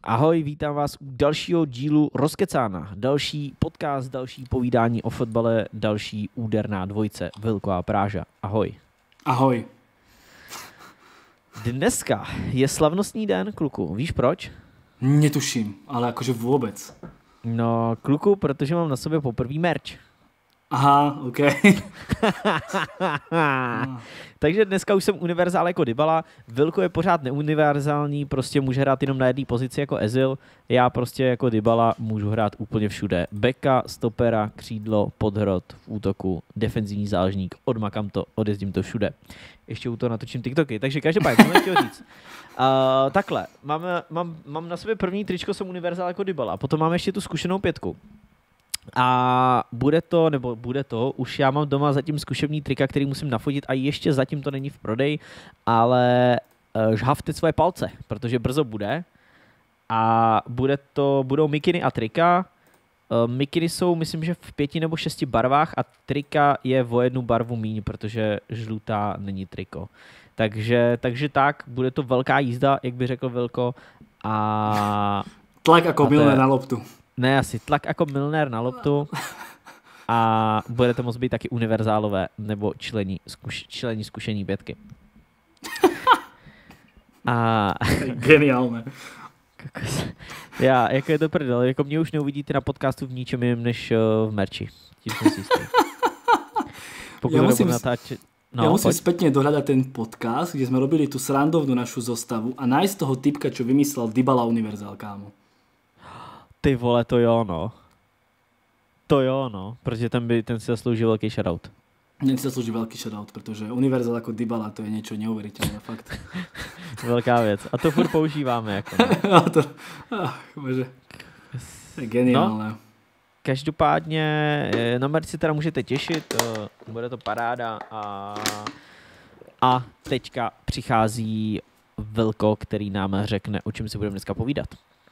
Ahoj, vítám vás u dalšího dílu Rozkecána. Další podcast, další povídání o fotbale, další úderná dvojce Vilková Práža. Ahoj. Ahoj. Dneska je slavnostní den, kluku. Víš proč? Netuším, ale jakože vůbec. No, kluku, protože mám na sobě poprvý merch. Aha, OK. Takže dneska už jsem univerzál jako Dybala. Vilko je pořád neuniverzální, prostě může hrát jenom na jedné pozici jako Ezil. Já prostě jako Dybala můžu hrát úplně všude. Beka, stopera, křídlo, podhrot, v útoku, defenzivní záložník, odmakám to, odjezdím to všude. Ještě u toho natočím TikToky, takže každopádně, co jsem chtěl říct. Takhle, mám na sobě první tričko, jsem univerzál jako Dybala, potom mám ještě tu zkušenou pětku. A bude to, už já mám doma zatím zkušební trika, který musím nafotit a ještě zatím to není v prodeji, ale žhavte svoje palce, protože brzo bude a budou mikiny a trika. Mikiny jsou, myslím, že v 5 nebo 6 barvách a trika je o jednu barvu míň, protože žlutá není triko. Takže tak, bude to velká jízda, jak by řekl Vilko. A tlak jako Milner na loptu. Ne, asi tlak jako Milner na loptu a budete moct být taky univerzálové nebo člení zkušení pětky. A geniálne. Jako je to prdel, jako mě už neuvidíte na podcastu v ničem jiném než v merči. Tím jsem si jistý. Ja musím spätne dohľadať ten podcast, kde sme robili tú srandovnú našu zostavu a nájsť toho typka, čo vymyslel Dybala univerzál, kámo. Ty vole, to jo, no. Protože ten si zaslouží velký shoutout. Ten si zaslouží veľký shoutout, protože univerzál jako Dybala, to je niečo neuveriteľné, fakt. Velká věc. A to furt používáme. Jako, bože. To je geniálne. No, každopádně na merch si teda můžete těšit, bude to paráda a teďka přichází Vilko, který nám řekne, o čem si budeme dneska povídat.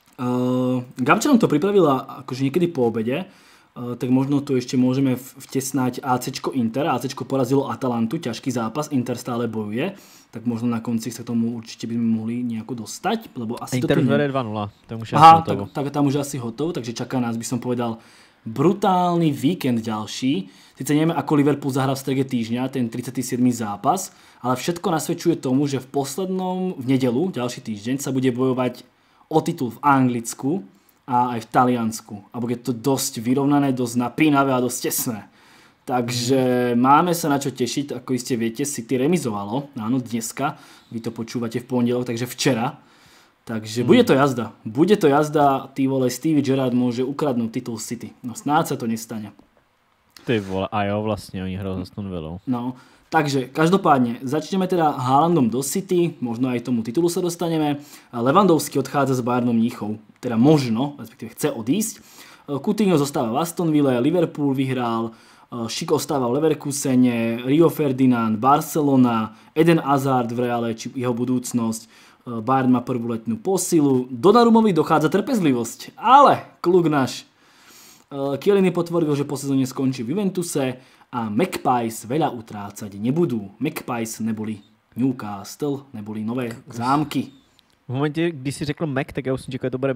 Gabča nám to pripravila akože niekedy po obede, tak možno tu ešte môžeme vtesnať ACčko Inter. ACčko porazilo Atalantu, ťažký zápas, Inter stále bojuje, tak možno na konci sa k tomu určite by sme mohli nejako dostať, lebo asi Inter toto vede 2-0, tam už je hotovo. Tak tam už asi hotovo, takže čaká nás, by som povedal, brutálny víkend ďalší. Sice nevieme, ako Liverpool zahrá v strede týždňa, ten 37. zápas, ale všetko nasvedčuje tomu, že v nedelu, ďalší týždeň, sa bude bojovať o titul v Anglicku a aj v Taliansku. A bude to dosť vyrovnané, dosť napínavé a dosť tesné. Takže máme sa na čo tešiť, ako iste viete, City remizovalo, áno, dneska, vy to počúvate v pondelok, takže včera. Takže bude to jazda. Bude to jazda, ty vole, Stevie Gerrard môže ukradnúť titul City. No snáď sa to nestane. Ty vole, a jo, vlastne oni hrali s Aston Villou. No, takže každopádne začneme teda Haalandom do City, možno aj tomu titulu sa dostaneme. Lewandowski odchádza s Bayernom Mníchov, teda možno, respektíve chce odísť. Coutinho zostáva v Aston Ville, Liverpool vyhral, Schick ostáva v Leverkusene, Rio Ferdinand, Barcelona, Eden Hazard v Reále, či jeho budúcnosť. Bayern má prvú letnú posilu. Donnarummovi dochádza trpezlivosť, ale kluk náš Chiellini potvrdil, že po sezóne skončí v Juventuse a Magpies veľa utrácať nebudú. Magpies neboli Newcastle, neboli nové zámky. V momentě, když si řekl Mac, tak já už jsem čekal, že to bude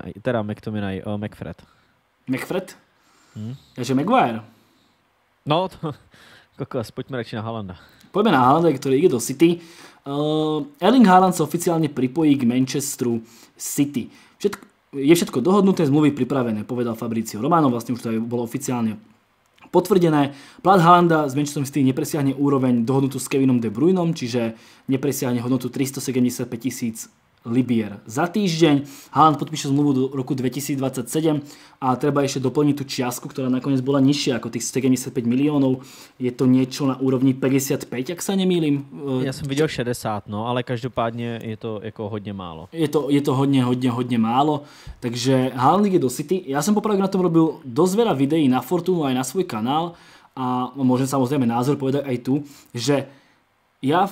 McFred. McFred? Takže Maguire. No, kokos, poďme radši na Haalanda. Poďme na Haalanda, ktorý ide do City. Erling Haaland sa oficiálne pripojí k Manchesteru City. Je všetko dohodnuté, zmluvy pripravené, povedal Fabrizio Romano, vlastne už to bolo oficiálne potvrdené. Plat Haalanda z Manchesteru City nepresiahne úroveň dohodnutú s Kevinom De Bruynom, čiže nepresiahne hodnotu 375 000 libier za týždeň. Haaland podpíše zmluvu do roku 2027 a treba ešte doplniť tú čiastku, ktorá nakoniec bola nižšia ako tých 75 miliónov. Je to niečo na úrovni 55, ak sa nemýlim. Ja som videl 60, no, ale každopádne je to jako hodne málo. Je to hodne málo, takže Haaland ide do City. Ja som popravde na tom robil dosť veľa videí na Fortunu aj na svoj kanál a môžem samozrejme názor povedať aj tu, že ja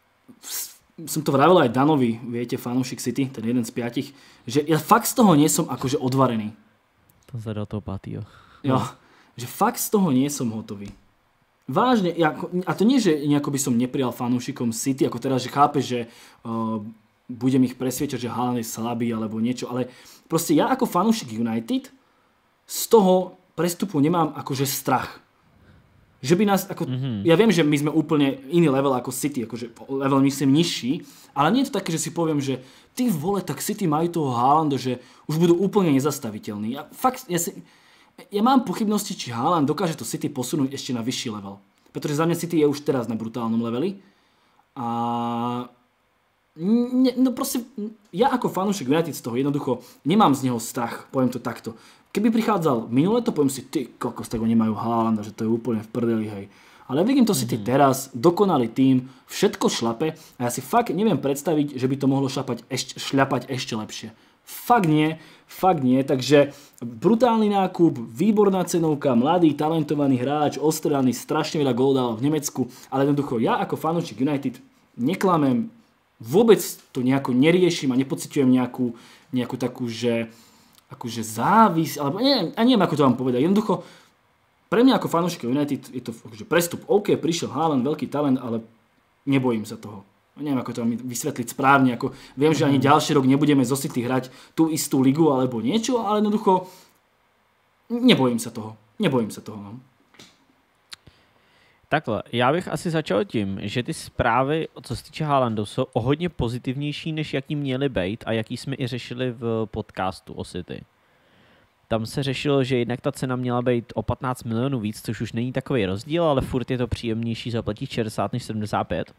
som to vravel aj Danovi, viete, fanúšik City, ten jeden z 5, že ja fakt z toho nie som akože odvarený. To zadal toho Patýho. Jo, že fakt z toho nie som hotový. Vážne, a to nie, že nejako by som neprijal fanúšikom City, ako teraz, že chápe, že budem ich presviečať, že Haaland je slabý alebo niečo, ale proste ja ako fanúšik United z toho prestupu nemám akože strach. Že by nás, ako, ja viem, že my sme úplne iný level ako City, akože level myslím nižší, ale nie je to také, že si poviem, že ty vole, tak City majú toho Haalanda, že už budú úplne nezastaviteľní. Ja mám pochybnosti, či Haaland dokáže to City posunúť ešte na vyšší level. Pretože za mňa City je už teraz na brutálnom leveli. A no proste, ja ako fanúšik United z toho jednoducho nemám z neho strach, poviem to takto. Keby prichádzal minulé, to poviem si, ty kokos, tak oni majú Haalanda, že to je úplne v prdeli, hej. Ale vidím to City teraz, dokonalý tím, všetko šlape a ja si fakt neviem predstaviť, že by to mohlo šľapať ešte lepšie. Fakt nie, takže brutálny nákup, výborná cenovka, mladý, talentovaný hráč, ostrelaný, strašne veľa gól dal v Nemecku, ale jednoducho ja ako fanúšik United neklamem, vôbec to nejako neriešim a nepociťujem nejakú takú, že akože závis, alebo neviem, ako to vám povedať. Jednoducho, pre mňa ako fanúšika United je to akože prestup. OK, prišiel Haaland, veľký talent, ale nebojím sa toho. Neviem, ako to vám vysvetliť správne. Ako, viem, že ani ďalší rok nebudeme zo City hrať tú istú ligu alebo niečo, ale jednoducho nebojím sa toho. No. Takhle, já bych asi začal tím, že ty zprávy, co se týče Haalandu, jsou o hodně pozitivnější, než jaký měly být a jaký jsme i řešili v podcastu o City. Tam se řešilo, že jednak ta cena měla být o 15 milionů víc, což už není takový rozdíl, ale furt je to příjemnější zaplatit 60 než 75.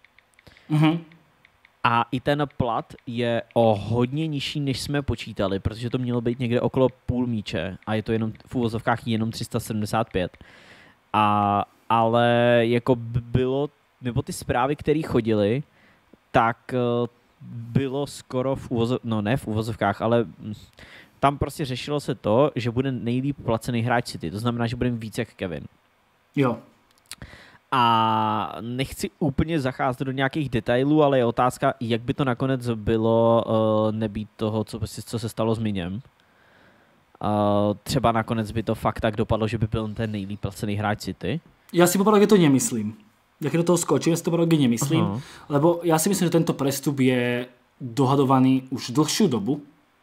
A i ten plat je o hodně nižší, než jsme počítali, protože to mělo být někde okolo půl míče a je to jenom v uvozovkách jenom 375. Ale jako bylo, nebo ty zprávy, které chodily, tak bylo skoro ne v uvozovkách, ale tam prostě řešilo se to, že bude nejlíp placený hráč City. To znamená, že bude víc jak Kevin. Jo. A nechci úplně zacházet do nějakých detailů, ale je otázka, jak by to nakonec bylo nebýt toho, co se stalo s Miněm. Třeba nakonec by to fakt tak dopadlo, že by byl ten nejlíp placený hráč City. Ja si popravde to nemyslím. Ja keď do toho skočím, ja si to popravde nemyslím, lebo ja si myslím, že tento prestup je dohadovaný už dlhšiu dobu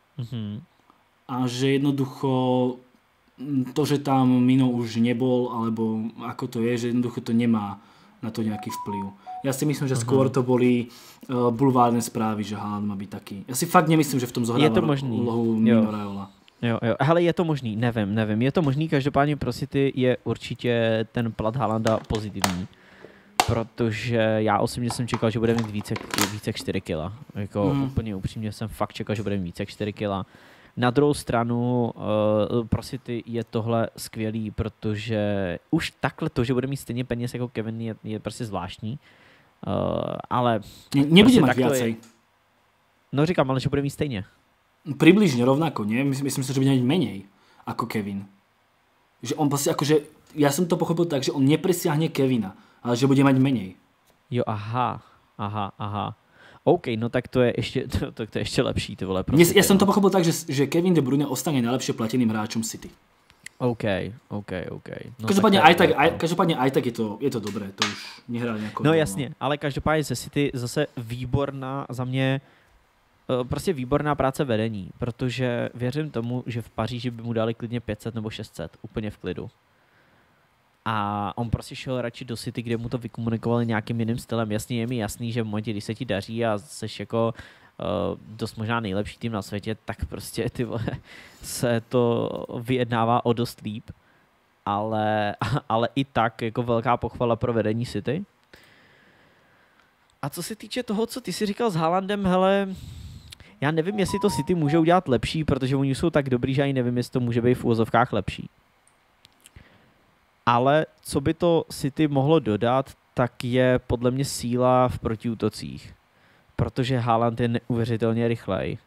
a že jednoducho to, že tam Mino už nebol, alebo ako to je, že jednoducho to nemá na to nejaký vplyv. Ja si myslím, že skôr to boli bulvárne správy, že Haaland má byť taký. Ja si fakt nemyslím, že v tom zohráva úlohu Mino Raiola. Jo. Hele, je to možný, nevím. Je to možný, každopádně pro City je určitě ten plat Haalanda pozitivní. Protože já osobně jsem čekal, že bude mít více jak 4 kila. Jako úplně upřímně jsem fakt čekal, že bude mít více jak 4 kila. Na druhou stranu pro City je tohle skvělý, protože už takhle to, že bude mít stejně peněz jako Kevin, je prostě zvláštní. Ale nebude mať viacej. No říkám, ale že bude mít stejně. Približne rovnako, nie? Myslím si, že bude mať menej ako Kevin. Že on proste akože, ja som to pochopil tak, že on nepresiahne Kevina, ale že bude mať menej. Jo, aha. OK, no tak to je ještě lepší, ty vole. Ja som to pochopil tak, že Kevin De Bruyne ostane najlepšie plateným hráčom City. OK. No, každopádne aj tak je to dobré, to už nehrá nejako. No jasně, ale každopádně ze City zase výborná za mě, prostě výborná práce vedení, protože věřím tomu, že v Paříži by mu dali klidně 500 nebo 600, úplně v klidu. A on prostě šel radši do City, kde mu to vykomunikovali nějakým jiným stylem. Jasně je mi jasný, že v momentě, když se ti daří a seš jako dost možná nejlepší tým na světě, tak prostě ty vole, se to vyjednává o dost líp. Ale i tak jako velká pochvala pro vedení City. A co se týče toho, co ty si říkal s Haalandem, hele, já nevím, jestli to City může udělat lepší, protože oni jsou tak dobrý, že ani nevím, jestli to může být v úvozovkách lepší. Ale co by to City mohlo dodat, tak je podle mě síla v protiútocích. Protože Haaland je neuvěřitelně rychlej.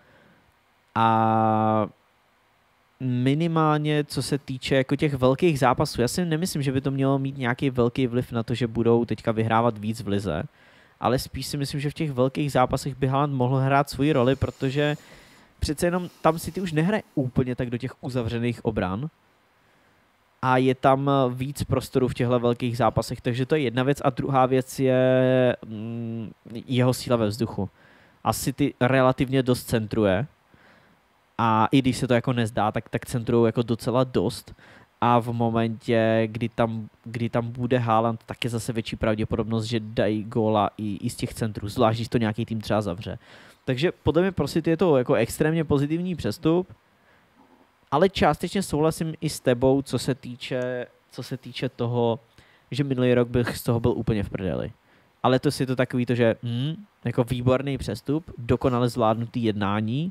A minimálně, co se týče jako těch velkých zápasů, já si nemyslím, že by to mělo mít nějaký velký vliv na to, že budou teďka vyhrávat víc v lize. Ale spíš si myslím, že v těch velkých zápasech by Haaland mohl hrát svoji roli, protože přece jenom tam City už nehraje úplně tak do těch uzavřených obran. A je tam víc prostoru v těchto velkých zápasech, takže to je jedna věc. A druhá věc je jeho síla ve vzduchu. a City relativně dost centruje. A i když se to jako nezdá, tak centrují jako docela dost. A v momentě, kdy tam bude Haaland, tak je zase větší pravděpodobnost, že dají góla i z těch centrů, zvlášť když to nějaký tým třeba zavře. Takže podle mě pro City je to jako extrémně pozitivní přestup, ale částečně souhlasím i s tebou, co se týče toho, že minulý rok bych z toho byl úplně v prdeli. Ale to je to takový to, že jako výborný přestup, dokonale zvládnutý jednání,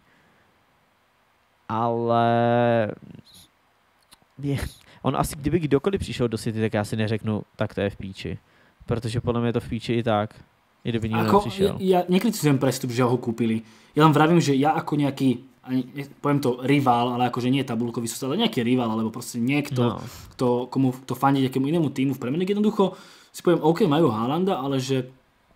ale on asi, kdyby kdokoliv přišel do City, tak já si neřeknu, tak to je v píči. Protože podle mě je to v píči i tak, i kdyby nikdo nepřišel. Ja nekritizujem prestup, že ho kúpili. Ja len vravím, že ja ako nejaký, poviem to rival, ale akože nie tabulkový sústred, ale nejaký rival, alebo proste niekto, komu to fandí nejakému inému týmu v Premier League, jednoducho si poviem, OK, majú Haalanda, ale že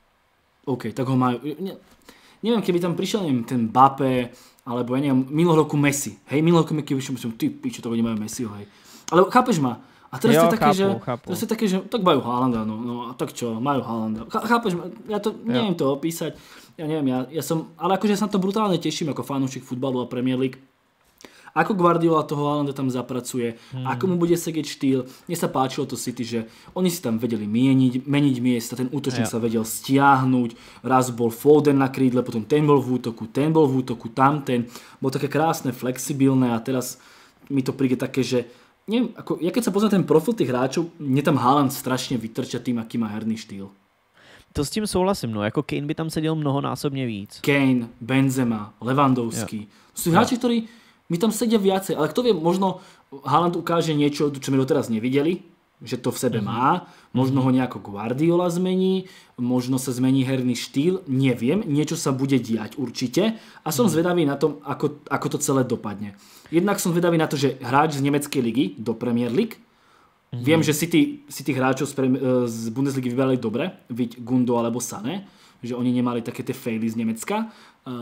OK, tak ho majú. Neviem, keby tam prišiel, neviem, ten Mbappé, alebo ja neviem, minulého roku Messi. Hej, minulého roku keby som ty pičo, to oni majú Messiho, hej. Ale chápeš ma? A teraz jo, je také, chápu. Teraz je také, že tak majú Haalanda, no a tak čo, majú Haalanda. Chápeš ma? Ja to neviem to opísať. Ja neviem, ja som, ale akože sa na to brutálne teším ako fanúšik futbalu a Premier League. Ako Guardiola toho Haalanda tam zapracuje, ako mu bude sedieť štýl. Mne sa páčilo to City, že oni si tam vedeli meniť miesta, ten útočník sa vedel stiahnuť, raz bol Foden na krídle, potom ten bol v útoku, tamten. Bolo také krásne, flexibilné a teraz mi to príde také, že neviem, ako, ja keď sa pozriem ten profil tých hráčov, mne tam Haaland strašne vytrča tým, aký má herný štýl. To s tím souhlasím, no, jako Kane by tam seděl mnohonásobně víc. Kane, Benzema, Lewandowski. To sú hráči, ktorí mi tam sedia viacej, ale kto vie, možno Haaland ukáže niečo, čo my doteraz nevideli, že to v sebe má, možno ho nejako Guardiola zmení, možno sa zmení herný štýl, neviem, niečo sa bude diať určite a som zvedavý na tom, ako to celé dopadne. Jednak som zvedavý na to, že hráč z nemeckej ligy do Premier League, viem, že si tých hráčov z Bundesligy vyberali dobre, viď Gundo alebo Sané, že oni nemali také tie faily z Nemecka,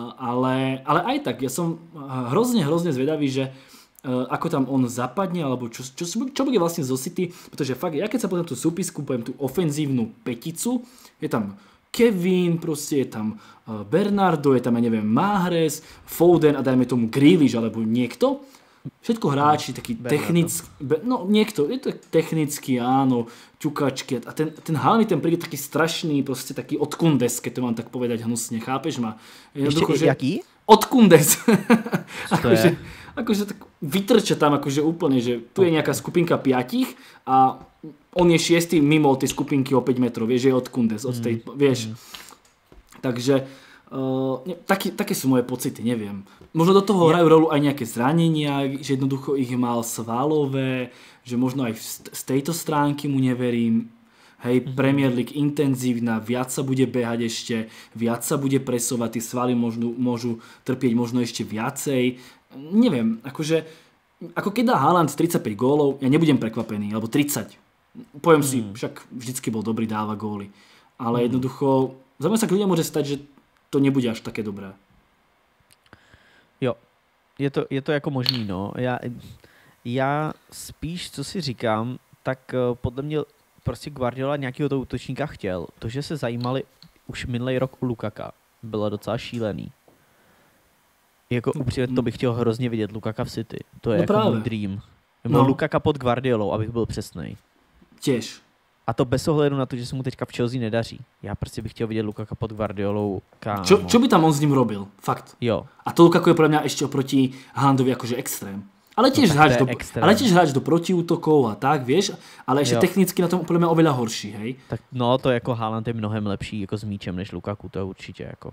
ale aj tak, ja som hrozne zvedavý, že ako tam on zapadne, alebo čo bude vlastne zo City, pretože fakt, ja keď sa potom tú súpisku, poviem tú ofenzívnu peticu, je tam Kevin, proste je tam Bernardo, je tam, ja neviem, Mahrez, Foden a dajme tomu Grealish, alebo niekto, všetko hráči, taký technický, no niekto, je to technický, áno, ťukačky a ten Haaland ten príde taký strašný, proste taký odkundes, keď to mám tak povedať hnusne, chápeš ma? Ešte jaký? Odkundes. akože tak vytrča tam akože úplne, že tu je nejaká skupinka 5 a on je 6. mimo tej skupinky o 5 metrov, vieš, že je odkundes od tej, vieš. Takže také sú moje pocity, neviem. Možno do toho hrajú rolu aj nejaké zranenia, že jednoducho ich mal svalové, že možno aj z tejto stránky mu neverím. Hej, Premier League intenzívna, viac sa bude behať ešte, viac sa bude presovať, tie svaly môžu trpieť možno ešte viacej. Neviem, akože, ako keď dá Haaland 35 gólov, ja nebudem prekvapený, alebo 30. Poviem si, však vždycky bol dobrý, dáva góly. Ale jednoducho, za mňa sa kľudne môže stať, že to nebude až také dobré. Jo, je to jako možný, no. Já spíš, co si říkám, tak podle mě prostě Guardiola nějakého toho útočníka chtěl. To, že se zajímali už minulý rok u Lukaka, bylo docela šílený. Jako upřímně to bych chtěl hrozně vidět Lukaka v City. To je jako můj dream. Nebo Lukaka pod Guardiolou, abych byl přesnej. Tiež. A to bez ohledu na to, že se mu teďka v Chelsea nedaří. Já prostě bych chtěl vidět Lukaka pod Guardiolou. Kámo. Čo by tam on s ním robil? Fakt. Jo. A to Lukaku je pre mňa ešte oproti Haalandovi akože extrém. Ale tiež hráč do protiútokov a tak, vieš, ale ešte technicky na tom podľa mňa oveľa horší, hej. Tak no, to jako Haaland je mnohem lepší jako s míčem než Lukaku, to je určitě jako.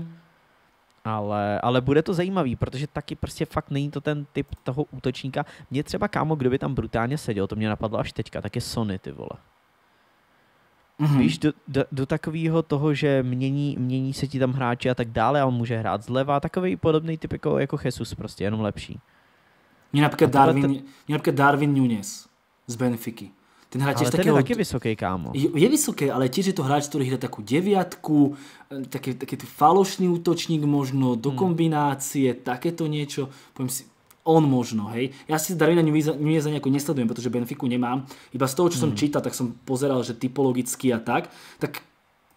Ale bude to zajímavý, protože taky prostě fakt není to ten typ toho útočníka. Mě třeba, kámo, kdo by tam brutálně seděl, to mě napadlo až teďka, tak je Sonny, ty vole. Víš, do takového toho, že mění se ti tam hráči a tak dále a on může hrát zleva, takový podobný typ jako Jesus prostě, jenom lepší. Mne napríklad Darwin Núñez z Benfiky. Ten hráč ale ten je taky vysoký, kámo. Je vysoký, ale tiež je to hráč, ktorý hrá takú deviatku, taký falošný útočník možno, do kombinácie, takéto niečo. Poviem si, on možno, hej. Ja si Darwina Núñeza nejako nesledujem, pretože Benfiku nemám. Iba z toho, čo som čítal, tak som pozeral, že typologicky a tak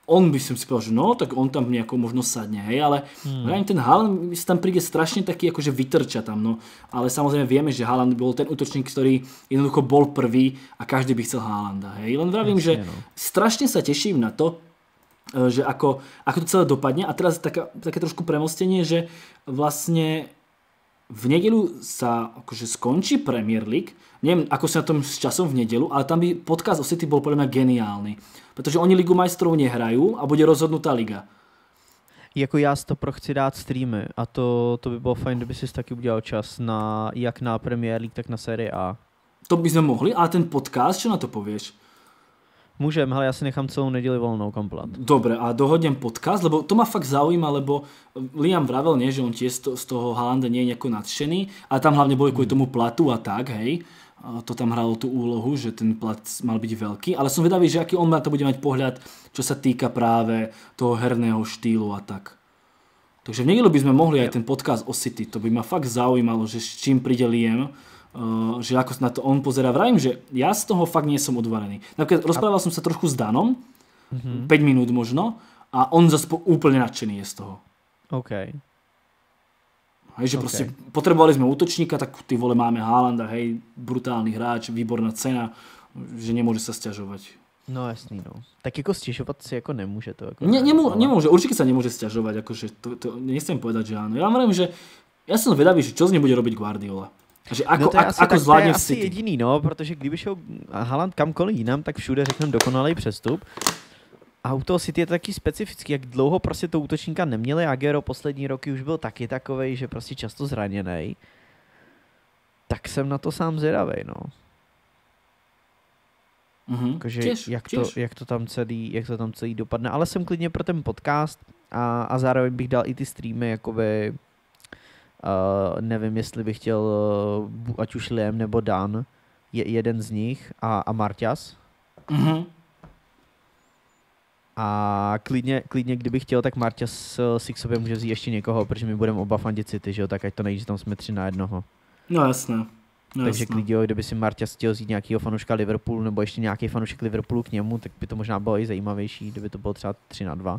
on by som si povedal, že no, tak on tam nejako možno sadne, hej, ale ten Haaland si tam príde strašne taký, akože vytrča tam, no. Ale samozrejme vieme, že Haaland bol ten útočník, ktorý jednoducho bol prvý a každý by chcel Haalanda, hej. Len vravím, že strašne sa teším na to, že ako to celé dopadne. A teraz také trošku premostenie, že vlastne v nedeľu sa akože skončí Premier League. Neviem, ako sa na tom s časom v nedeľu, ale tam by podcast o City bol podľa mňa geniálny. Pretože oni Ligu majstrov nehrajú a bude rozhodnutá liga. Jako já si to chci dát streamy a to by bylo fajn, kdyby si taky udělal čas na, jak na Premier League, tak na série A. To by sme mohli, ale ten podcast, čo na to povieš? Můžem, ale já si nechám celou neděli volnou komplet. Dobre, a dohodnem podcast, lebo to ma fakt zaujíma, lebo Liam vravel, nie, že on tiež z toho Haalanda nie je nejako nadšený, ale tam hlavne boli kvôli tomu platu a tak, hej. To tam hralo tú úlohu, že ten plat mal byť veľký, ale som vedavý, že aký on na to bude mať pohľad, čo sa týka práve toho herného štýlu a tak. Takže v nedeľu by sme mohli aj ten podcast o City, to by ma fakt zaujímalo, že s čím príde Liam, že ako na to on pozerá. Vravím, že ja z toho fakt nie som odvarený. Napríklad rozprával som sa trochu s Danom, 5 minút možno, a on zase úplne nadšený je z toho. OK. Hej, že proste potrebovali sme útočníka, tak ty vole máme Haalanda, hej, brutálny hráč, výborná cena, že nemôže sa sťažovať. No jasný, no. Tak jako stěžovat si jako nemůže to. Jako nemôže, určite sa nemôže sťažovať, akože to nechcem povedať, že áno. Ja vravím, že ja som vedavý, že čo z nej bude robiť Guardiola. Že ako, no to je asi, ako zvládne v City. To je asi jediný, no, protože kdyby šel Haaland kamkoliv jinam, tak všude řekneme dokonalý přestup. A u toho City je to taky specifický, jak dlouho prostě to útočníka neměli. Aguero poslední roky už byl taky takovej, že prostě často zraněnej. Tak jsem na to sám zvědavej, no. Jak to tam celý dopadne. Ale jsem klidně pro ten podcast a zároveň bych dal i ty streamy, jakoby nevím, jestli bych chtěl ať už Liam nebo Dan, jeden z nich a Marťas. A klidně, kdybych chtěl, tak Marťas si k sobě může vzít ještě někoho, protože my budeme oba fandit City, že jo, tak ať to nejde, že tam jsme 3-1. No jasné. Takže klidně, kdyby si Marťas chtěl vzít nějakého fanouška Liverpoolu nebo ještě nějaký fanoušek Liverpoolu k němu, tak by to možná bylo i zajímavější, kdyby to bylo třeba 3-2.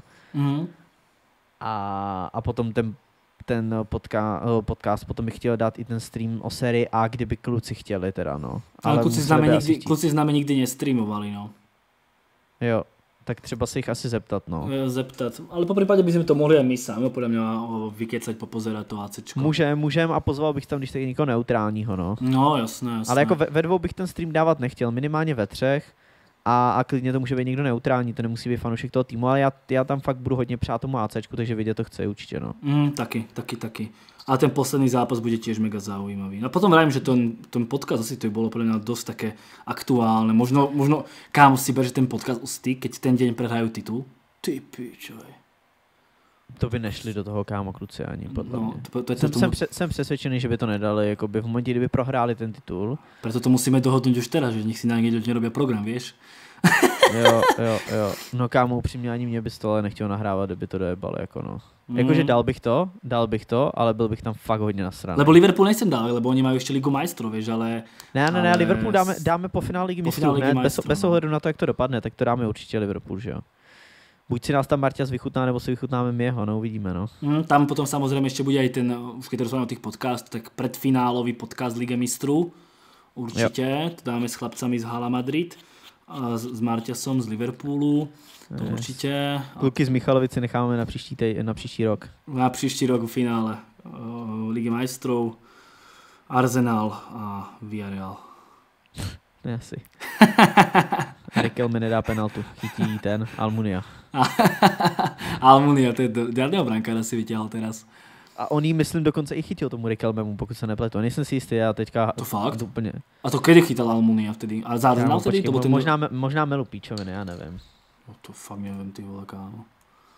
A potom ten podcast, potom bych chtěl dát i ten stream o sérii A, kdyby kluci chtěli teda, no. Ale kluci s námi nikdy nestreamovali, no. Jo, tak třeba se jich asi zeptat, no. Zeptat, ale po prípade by sme to mohli aj my sami, podľa mňa vykecať, popozerať to ACčko. Můžem a pozval bych tam, když tak někoho neutrálního, no. No, jasné. Ale jako ve dvou bych ten stream dávat nechtěl, minimálně ve 3. A klidně to může být někdo neutrální, to nemusí být fanoušek toho týmu, ale já tam fakt budu hodně přát tomu ACčku, takže vidět to chce určitě, no. Taky. A ten posledný zápas bude tiež mega zaujímavý. A potom vravím, že ten podcast asi to bolo pre mňa dosť také aktuálne. Možno kámo si ber, že ten podcast ustí, keď ten deň prehrajú titul. Ty pičoj. To by nešli do toho, kámo, kluci ani, podle mě. Jsem přesvědčený, že by to nedali, jakoby v momentě, kdyby prohráli ten titul. Preto to musíme dohodnúť už teraz, že nech si na někdo nerobia program, vieš? Jo. No kámo, upřímně ani mě by to ale nechtěl nahrávat, kdyby to dojebali, jako no. Jakože dal bych to, ale byl bych tam fakt hodně nasraný. Lebo Liverpool nechcem dát, lebo oni majú ešte Ligu majstrov, vieš, ale... Ne, Liverpool dáme po finále Ligy mistrů, ne? Bez ohledu na to, jak to dopadne, tak to dáme určitě Liverpool, že jo. Buď si nás tam Marťas vychutná, nebo si vychutnáme my jeho, no uvidíme, no. Tam potom samozrejme ešte bude aj ten, už keď rozprávame o tých podcastov, tak predfinálový podcast Liga mistrů. Určite, to dáme s chlapcami z Hala Madrid, a s Marťasom z Liverpoolu, to určite. Kluky z Michalovice necháme na příští rok. Na příští rok v finále Ligy majstrov, Arsenal a Villarreal. Asi. Riquelme nedá penaltu, chytí ten Almunia. Almunia, to je žádného brankára si vyťahal teraz. A on jí, myslím, dokonce i chytil tomu Riquelmemu, pokud se nepletu. Nejsem si jistý, já teďka... To fakt? Úplně... A to kedy chytal Almunia vtedy? A za Arsenal vtedy? To ten... možná Melu píčoviny, já nevím. No to fakt nevím, ty vole, kámo.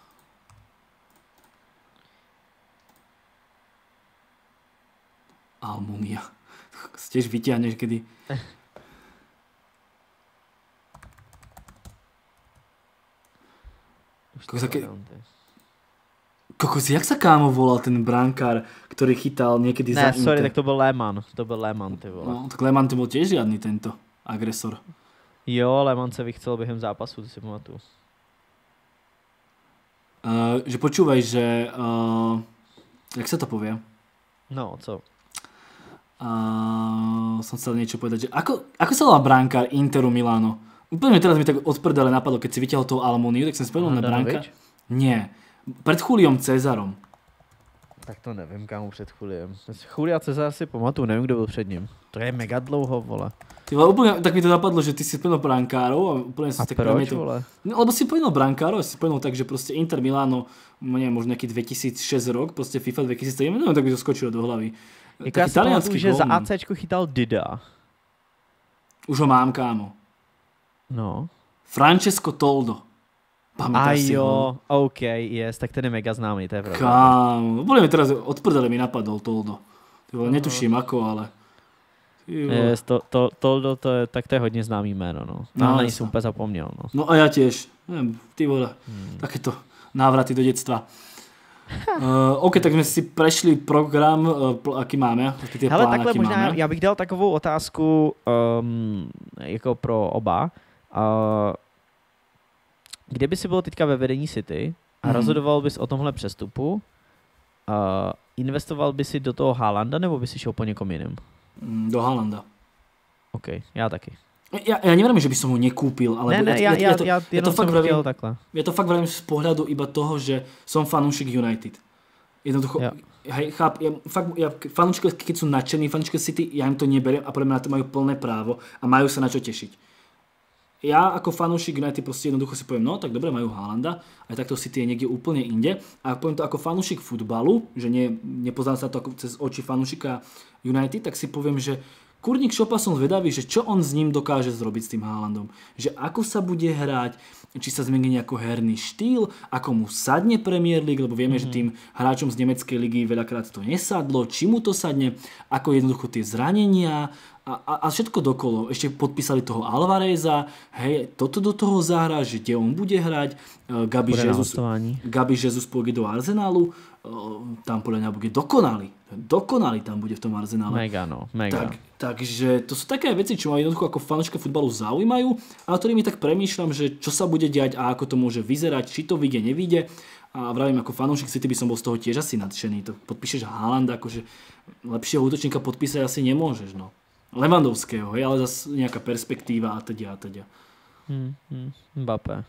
Almunia. Tiež vyťahneš kedy... Kokos, jak sa kámo volal ten brankár, ktorý chytal niekedy za Inter? Sorry, tak to byl Lehmann. To byl Lehmann, ty vole. No, tak Lehmann to byl tiež žiadny tento agresor. Jo, Lehmann se vychcel během zápasu, to si pamatuju. že počúvaj, že jak sa to povie? No, co? Som chcel niečo povedať, že ako sa volá brankár Interu Milano? Úplne teraz mi tak od prdele napadlo, keď si vyťahol tú Almuniu, tak som spomenul na brankára. Nie, pred Juliom Cezarom. Tak to nevím, kámo, před Juliem. Julia Cezar si pamatuju, nevím, kdo byl před ním. To je mega dlouho, vole. Ty vole, úplne, tak mi to napadlo, že ty si spomenul brankárov a úplne si tak proč, vole? No, lebo si spomenul brankárov a si spomenul tak, že proste Inter Milano, neviem, možno nejaký 2006 rok, proste FIFA 2007, neviem, tak by to skočilo do hlavy. Jak já si pamatuju, že za ACčko chytal Dida. Už ho mám, kámo. No. Francesco Toldo. Pamätáš si ho? OK, yes, tak ten je mega známy, to je pravda. Kámo, boli mi teraz od prdele mi napadol Toldo. Netuším ako, ale... Yes, Toldo, tak to je hodně známý jméno, no. Na něj jsem úplně zapomněl, no. No a ja tiež. Neviem, ty vole, takéto návraty do detstva. OK, tak jsme si prešli program, aký máme, aký tie hele, plán, takhle aký možná, máme. já bych dal takovou otázku jako pro oba. Kdyby si byl teďka ve vedení City a rozhodoval bys o tomhle přestupu, investoval by si do toho Haalanda, nebo by si šel po někom jiným? Do Haalanda. OK, já taky. Ja neviem, že by som ho nekúpil, ale ja to fakt vravím takhle. Ja to fakt vravím z pohľadu iba toho, že som fanúšik United. Jednoducho, hej, fanúšikov, keď sú nadšení, fanúšikov City, ja im to neberiem a podľa mňa na to majú plné právo a majú sa na čo tešiť. Ja ako fanúšik United proste jednoducho si poviem, no tak dobre, majú Haalanda, aj takto City je niekde úplne inde. A poviem to ako fanúšik futbalu, že nepoznám sa to ako cez oči fanúšika United, tak si poviem, že kurník šopa som zvedavý, že čo on s ním dokáže zrobiť s tým Haalandom. Že ako sa bude hrať, či sa zmení nejako herný štýl, ako mu sadne Premier League, lebo vieme, že tým hráčom z nemeckej ligy veľakrát to nesadlo, či mu to sadne, ako jednoducho tie zranenia a všetko dokolo. Ešte podpísali toho Alvareza, hej, toto do toho zahrá, že kde on bude hrať, Gabi Jesus pôjde do Arsenalu, tam podľa mňa bude dokonalý tam bude v tom Arsenále. Mega. Takže to sú také veci, čo ma jednoducho ako fanúšika futbalu zaujímajú a na ktorými tak premýšľam, že čo sa bude diať a ako to môže vyzerať, či to vyjde, nevyjde. A vravím, ako fanúšik City by som bol z toho tiež asi nadšený. To podpíšeš Haalanda, akože lepšieho útočníka podpísať asi nemôžeš, no. Lewandowského, hej, ale zase nejaká perspektíva a teda. Mbappé.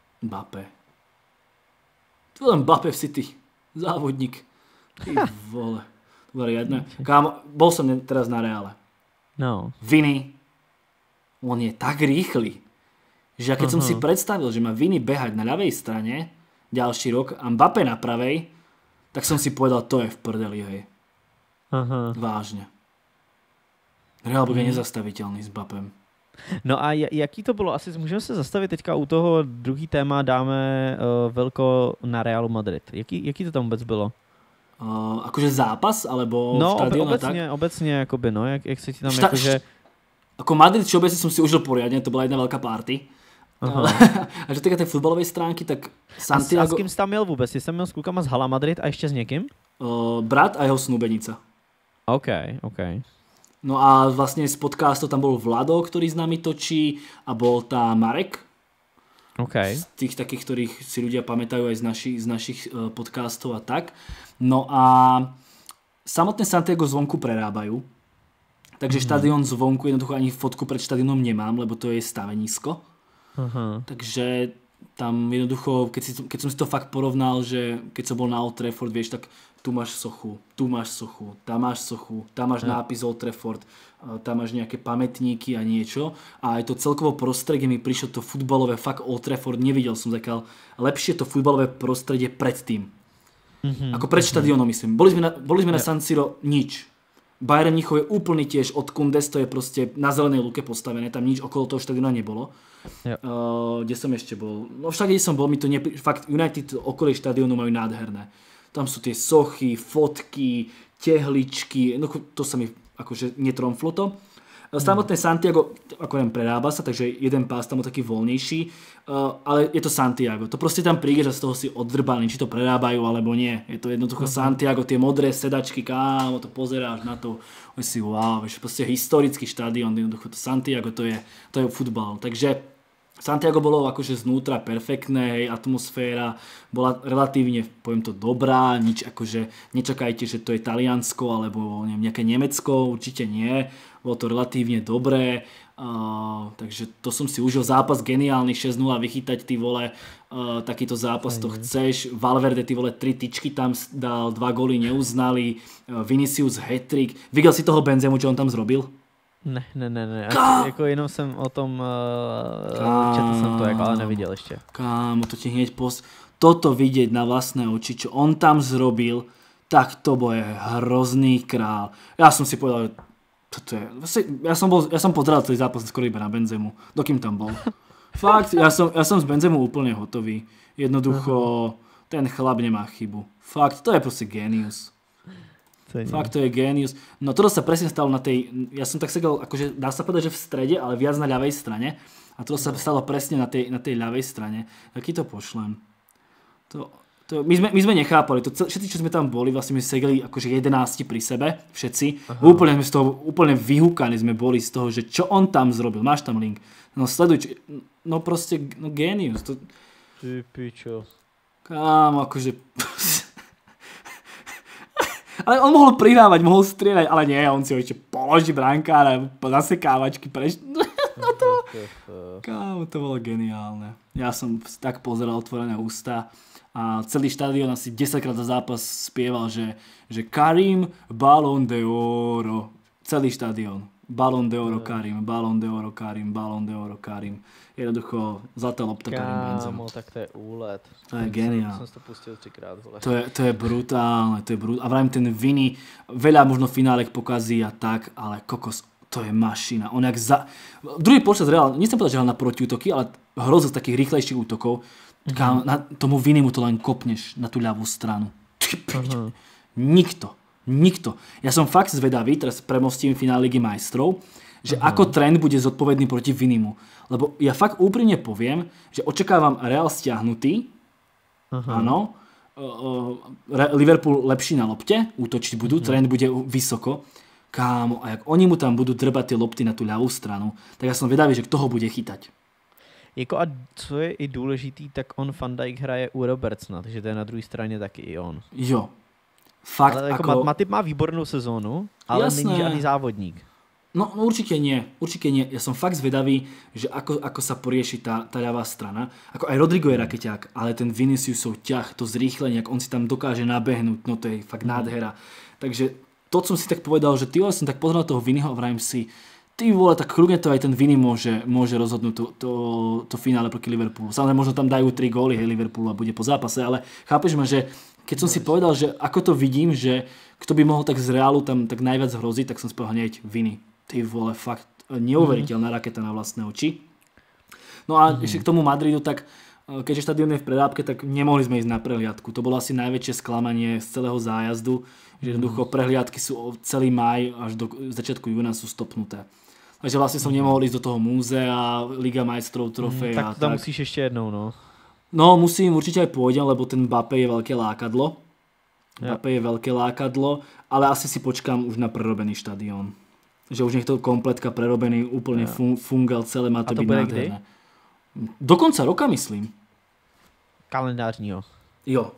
Tu len Mbappé v City. Závodník. Ty vole. To bolo riadne. Kámo, bol som teraz na Reále. No. Vini, on je tak rýchly, že keď som si predstavil, že má Vini behať na ľavej strane ďalší rok a Mbappé na pravej, tak som si povedal, to je v prdeli, hej. Vážne. Reál bude nezastavitelný s Mbappem. No a jaký to bylo? Asi můžeme se zastavit teďka u toho druhý téma, dáme velko na Realu Madrid. Jaký to tam vůbec bylo? Akože zápas, alebo no, štadión a tak? Obecně, jakoby, no, jak se ti tam jakože... Ako Madrid všeobecne som si užil poriadne, to bola jedna veľká party. A čo týka tej futbalovej stránky, tak Santiago... A s kým jsi tam měl vůbec? Jsi tam měl s klukama z Hala Madrid a ještě s někým? Brat a jeho snúbenica. OK. No a vlastne z podcastu tam bol Vlado, ktorý s nami točí a bol tam Marek. Z tých takých, ktorých si ľudia pamätajú aj z našich podcastov a tak. No a samotné Santiago zvonku prerábajú. Takže štadión zvonku, jednoducho ani fotku pred štadiónom nemám, lebo to je stavenisko. Takže tam jednoducho, keď som si to fakt porovnal, že keď som bol na Old Trafford, vieš, tak tu máš sochu, tam máš nápis Old Trafford, tam máš nejaké pamätníky a niečo. A aj to celkovo prostredie mi prišlo to futbalové, fakt Old Trafford, nevidel som takého lepšie to futbalové prostredie predtým. Ako pred štadiónom, myslím. Boli sme na San Siro, nič. Bayern Mníchov je úplný tiež od Kundes, to je proste na zelenej lúke postavené, tam nič okolo toho štadióna nebolo. Kde som ešte bol? No však, kde som bol, mi to fakt United okolí štadiónu majú nádherné. Tam sú tie sochy, fotky, tehličky, no to sa mi akože netromflo to. Samotné Santiago, ako neviem, prerába sa, takže jeden pás tam je taký voľnejší, ale je to Santiago. To proste tam prídeš a z toho si oddrbaný, či to prerábajú alebo nie. Je to jednoducho Santiago, tie modré sedačky, kámo, to pozeráš na to, si wow, vieš, proste historický štadión, jednoducho to Santiago, to je futbal. Takže Santiago bolo akože znútra perfektné, hej, atmosféra bola relatívne, poviem to, dobrá, nič akože, nečakajte, že to je Taliansko alebo neviem, nejaké Nemecko, určite nie, bolo to relatívne dobré, takže to som si užil, zápas geniálny, 6-0 vychytať, ty vole, takýto zápas to chceš, Valverde, ty vole, 3 tyčky tam dal, 2 góly neuznali, Vinicius hat-trick, videl si toho Benzemu, čo on tam zrobil? Ne. Jako jenom jsem o tom četl jsem to, ale neviděl ještě. Kámo, to ti hneď toto vidieť na vlastné oči, čo on tam zrobil, tak to bude hrozný král. Ja som si povedal, že toto je... Ja som pozeral celý zápas skoro iba na Benzemu, dokým tam bol. Fakt, ja som z Benzemu úplne hotový. Jednoducho, ten chlap nemá chybu. Fakt, to je proste génius. Fakt, to je génius. No toto sa presne stalo na tej... Ja som tak sedel, akože dá sa povedať, že v strede, ale viac na ľavej strane. A toto sa stalo presne na tej ľavej strane. Aký to pošlem? My sme nechápali. Všetci, čo sme tam boli, vlastne my sedeli akože 11 pri sebe. Všetci. Úplne sme z toho, úplne vyhúkaní sme boli z toho, že čo on tam zrobil. Máš tam link. No sleduj. No proste, no génius. Ty pičo. Kámo, akože... Ale on mohol prihrávať, mohol strieľať, ale nie, on si ho ešte položí brankára, zase kávačky Kámo, to bolo geniálne. Ja som tak pozeral otvorené ústa a celý štadión asi 10 krát za zápas spieval, že Karim Ballon d'Oro. Celý štadión. Ballon d'Oro Karim, Ballon d'Oro Karim, Ballon d'Oro Karim. Jednoducho zlatá lopta Karim Benzema. Kámo, tak to je úlet. To je geniálne. Som to pustil 3-krát. To je brutálne, A vravím, ten Vini, veľa možno finálek pokazí a tak, ale kokos, to je mašina. On jak druhý počas Real, nechcem povedať, že hral na protiútoky, ale hrozil z takých rýchlejších útokov. Tomu Vinimu to len kopneš na tú ľavú stranu. Nikto. Ja som fakt zvedavý, teraz premostím finál Ligy majstrov, že ako trend bude zodpovedný proti Vinimu. Lebo ja fakt úprimne poviem, že očakávam Real stiahnutý, áno, Liverpool lepší na lopte, útočiť budú, trend bude vysoko. Kámo, a jak oni mu tam budú drbať tie lopty na tú ľavú stranu, tak ja som vedavý, že kto ho bude chytať. Jako a co je i důležitý, tak on Van Dijk hraje u Robertsona, takže to je na druhé straně taky i on. Jo. Fakt, ale jako Matip má výbornou sezónu, ale není žádný závodník. No určite nie. Ja som fakt zvedavý, že ako sa porieši tá ľavá strana. Ako aj Rodrigo je rakeťák, ale ten Viniciusov ťah, to zrýchlenie, ak on si tam dokáže nabehnúť, no to je fakt nádhera. Takže to som si tak povedal, že som tak pozeral toho Viniho a vrajím si, ty vole, tak kľudne to aj ten Vini môže rozhodnúť to finále proti Liverpoolu. Samozrejme, možno tam dajú 3 góly, hej, Liverpoolu a bude po zápase, ale chápeš ma, že keď som si povedal, že ako to vidím, že kto by mohol tak z Reálu tam tak najviac hroziť, tak som spojil hneď Vini. Ty vole, fakt neuveriteľná raketa na vlastné oči. No a ešte k tomu Madridu, tak keďže štadión je v predábke, tak nemohli sme ísť na prehliadku. To bolo asi najväčšie sklamanie z celého zájazdu, že jednoducho prehliadky sú celý máj až do začiatku júna sú stopnuté. Takže vlastne som nemohol ísť do toho múzea, Liga majstrov, trofej a tak. Tak tam musíš ešte jednou, no. No musím, určite aj pôjdem, lebo ten Mbappé je veľké lákadlo. Ale asi si počkám už na prerobený štadión. Že už nech to kompletka prerobený, úplne fungal, celé má to byť nádherné. Do konca roka, myslím. Kalendářního. Jo.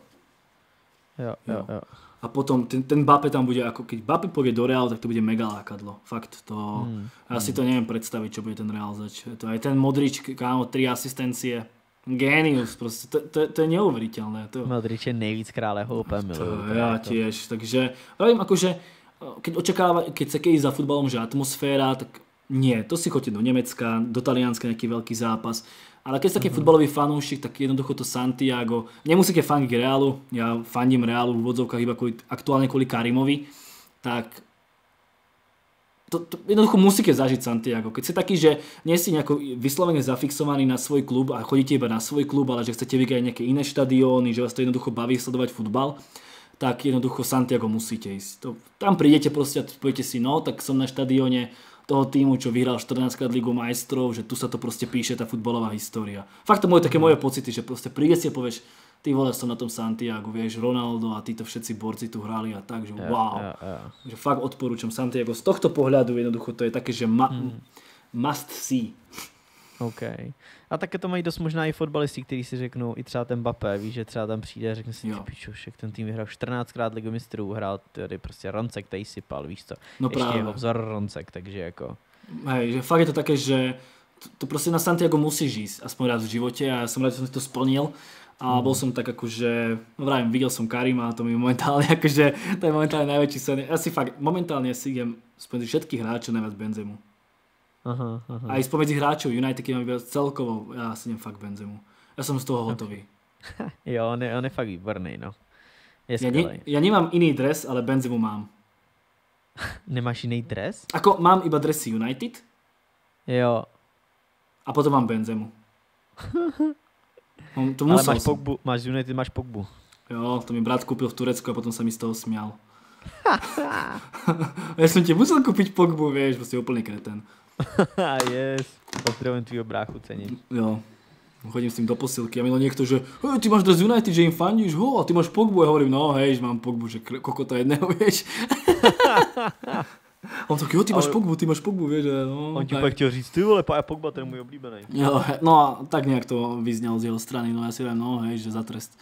A potom ten Mbappé tam bude, ako keď Mbappé pôjde do Realu, tak to bude mega lákadlo. Fakt to... Ja si to neviem predstaviť, čo bude ten Real zač. To aj ten Modrič, kámo, 3 asistencie. Genius, proste. To je neuveriteľné. Modrič je nejvíc krále, ho úplne milujem. Ja tiež, takže... Viem, akože... Keď sa ísť za futbalom, že atmosféra, tak nie. To si chodíte do Nemecka, do Talianska nejaký veľký zápas. Ale keď ste taký futbalový fanúšik, tak jednoducho to Santiago. Nemusíte fandiť Reálu, ja fandím Reálu v úvodzovkách iba aktuálne kvôli Karimovi. Tak to jednoducho musíte zažiť Santiago. Keď ste taký, že nie si nejako vyslovene zafixovaný na svoj klub a chodíte iba na svoj klub, ale že chcete vygrať nejaké iné štadióny, že vás to jednoducho baví sledovať futbal, tak jednoducho Santiago musíte ísť. Tam prídete proste a poviete si, no, tak som na štadióne toho týmu, čo vyhral 14-krát Ligu majstrov, že tu sa to proste píše, tá futbalová história. Fakt to môj také moje pocity, že proste prídeš si a povieš, ty vole, som na tom Santiagu, vieš, Ronaldo a títo všetci borci tu hrali a tak, že wow. Že fakt odporúčam Santiago. Z tohto pohľadu jednoducho to je také, že must see. OK. A také to mají dost možná i fotbalisti, kteří si řeknou, i třeba ten Mbappé, víš, že třeba tam přijde a řekne si, ty pičo, však ten tým vyhrál 14krát Ligu mistrů, hrál tady prostě Roncek, tady sypal, víš co. No ještě práve. jeho vzor Roncek, takže jako... Hej, že fakt je to také, že to proste na Santiago musíš ísť, aspoň raz v živote a ja som rád, že som si to splnil. A bol som tak akože, no vravím, videl som Karima a to mi momentálne akože, to je momentálne najväčší sen. Ja si fakt, momentálne si idem spomedzi všetkých hráčov najviac Benzemu. Aha. Aj spomedzi hráčov United, keď mám vybrať celkovo, ja si idem fakt Benzemu. Ja som z toho hotový. Jo, on je fakt výborný, no. Je ja nemám iný dres, ale Benzemu mám. Nemáš jiný dres? Ako mám iba dresy United. Jo. A potom mám Benzemu. To ale máš Pogbu, máš United, máš Pogbu. Jo, to mi brat kúpil v Turecku a potom sa mi z toho smial. Ja som ti musel kúpiť Pogbu, vieš, proste úplný kreten. Yes, pozdravujem tvýho bráchu, cením. Jo, chodím s tým do posilky a milo niekto, že ty máš dres United, že im fandíš, a ty máš Pogbu. Ja hovorím, no hej, že mám Pogbu, že kokota jedného, vieš. On tak, jo, ty máš Pogbu, vieš. No, on ti pak chtěl říct, ty vole, Paja Pogba, ten je můj oblíbený. Jo, no a tak nejak to vyznelo z jeho strany, no ja si hovorím, no hej, že za trest.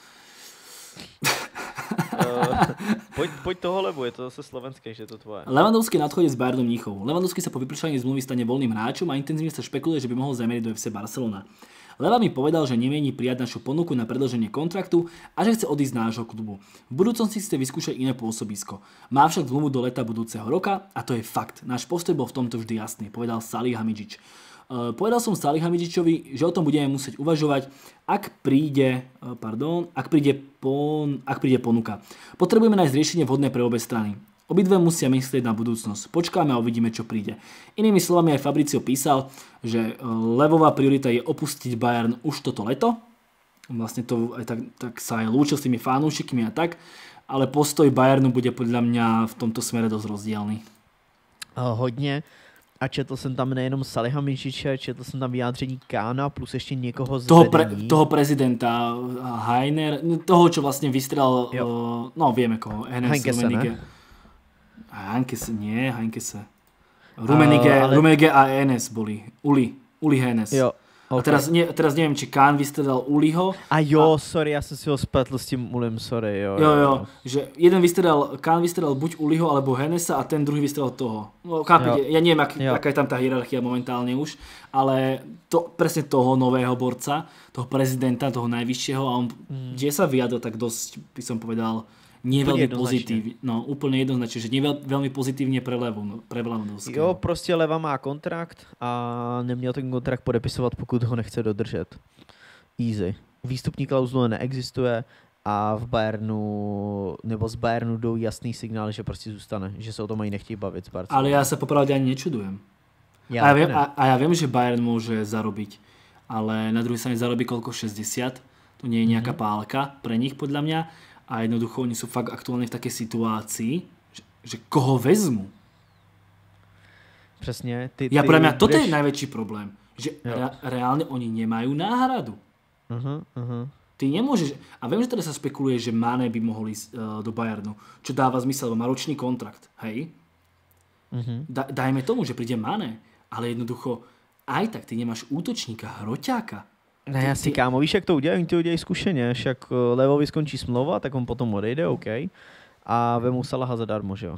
Pojď toho, lebo je to zase slovenské, že je to tvoje. Lewandowski na odchode z Bayernu Mníchov. Lewandowski sa po vypršaní zmluvy stane voľným hráčom a intenzívne sa špekuluje, že by mohol zameriť do FC Barcelona. Leva mi povedal, že nemieni prijať našu ponuku na predĺženie kontraktu a že chce odísť z nášho klubu. V budúcnosti chce vyskúšať iné pôsobisko. Má však zmluvu do leta budúceho roka a to je fakt. Náš postoj bol v tomto vždy jasný, povedal Salihamidzic. Povedal som Salihamidzicovi, že o tom budeme musieť uvažovať, ak príde ponuka. Potrebujeme nájsť riešenie vhodné pre obe strany. Obidve musia myslieť na budúcnosť. Počkáme a uvidíme, čo príde. Inými slovami aj Fabrizio písal, že Levová priorita je opustiť Bayern už toto leto. Vlastne to aj tak sa aj lúčil s tými fanúšikmi a tak. Ale postoj Bayernu bude podľa mňa v tomto smere dosť rozdielný. Hodně. A četl jsem tam nejenom Salihamidziče, četl jsem tam vyjádření Kána plus ještě někoho z vedení. Toho prezidenta Heiner, toho, čo vlastne vystrelal, no vieme koho, Heinkese, ne? Heinkese. Rummenigge a Enes boli. Uli Henes. Jo. Okay. A teraz neviem, či Kahn vystredal Uliho. Sorry, já jsem si ho spletl s tím Ulim, sorry. Jo. Že jeden Kahn vystredal buď Uliho alebo Henesa a ten druhý vystredal toho. No, chápete, ja neviem, aká je tam tá hierarchia momentálne už, ale presne toho nového borca, toho prezidenta, toho najvyššieho a on, kde sa vyjadol tak dosť, by som povedal, nie veľmi pozitívne. No, úplne jednoznačne, že nie veľmi pozitívne pre Lewandowského. Jo, prostě Leva má kontrakt a neměl ten kontrakt podepisovat, pokud ho nechce dodržet. Easy. Výstupní klauzule neexistuje a v Bayernu, nebo z Bayernu jdou jasný signál, že prostě zůstane, že se o tom ani nechtějí bavit s Barcelonou. Ale ja sa popravde ani nečudujem. Ja viem, že Bayern môže zarobiť, ale na druhej strane zarobí koľko? 60? To nie je nejaká pálka pre nich, podľa mňa. A jednoducho oni sú fakt aktuálne v takej situácii, že koho vezmu. Přesně. Pre mňa toto je najväčší problém. Že reálne oni nemajú náhradu. Ty nemôžeš... A viem, že teda sa spekuluje, že Mané by mohol ísť do Bayernu. Čo dáva zmysel, lebo má ročný kontrakt. Hej? Dajme tomu, že príde Mané. Ale jednoducho aj tak ty nemáš útočníka, hroťáka. Ne, asi kámo, víš, jak to udělají? Oni to udělají zkušeně, však Levovi skončí smlouva, tak on potom odejde, OK. A vemu Salaha zadarmo, že jo?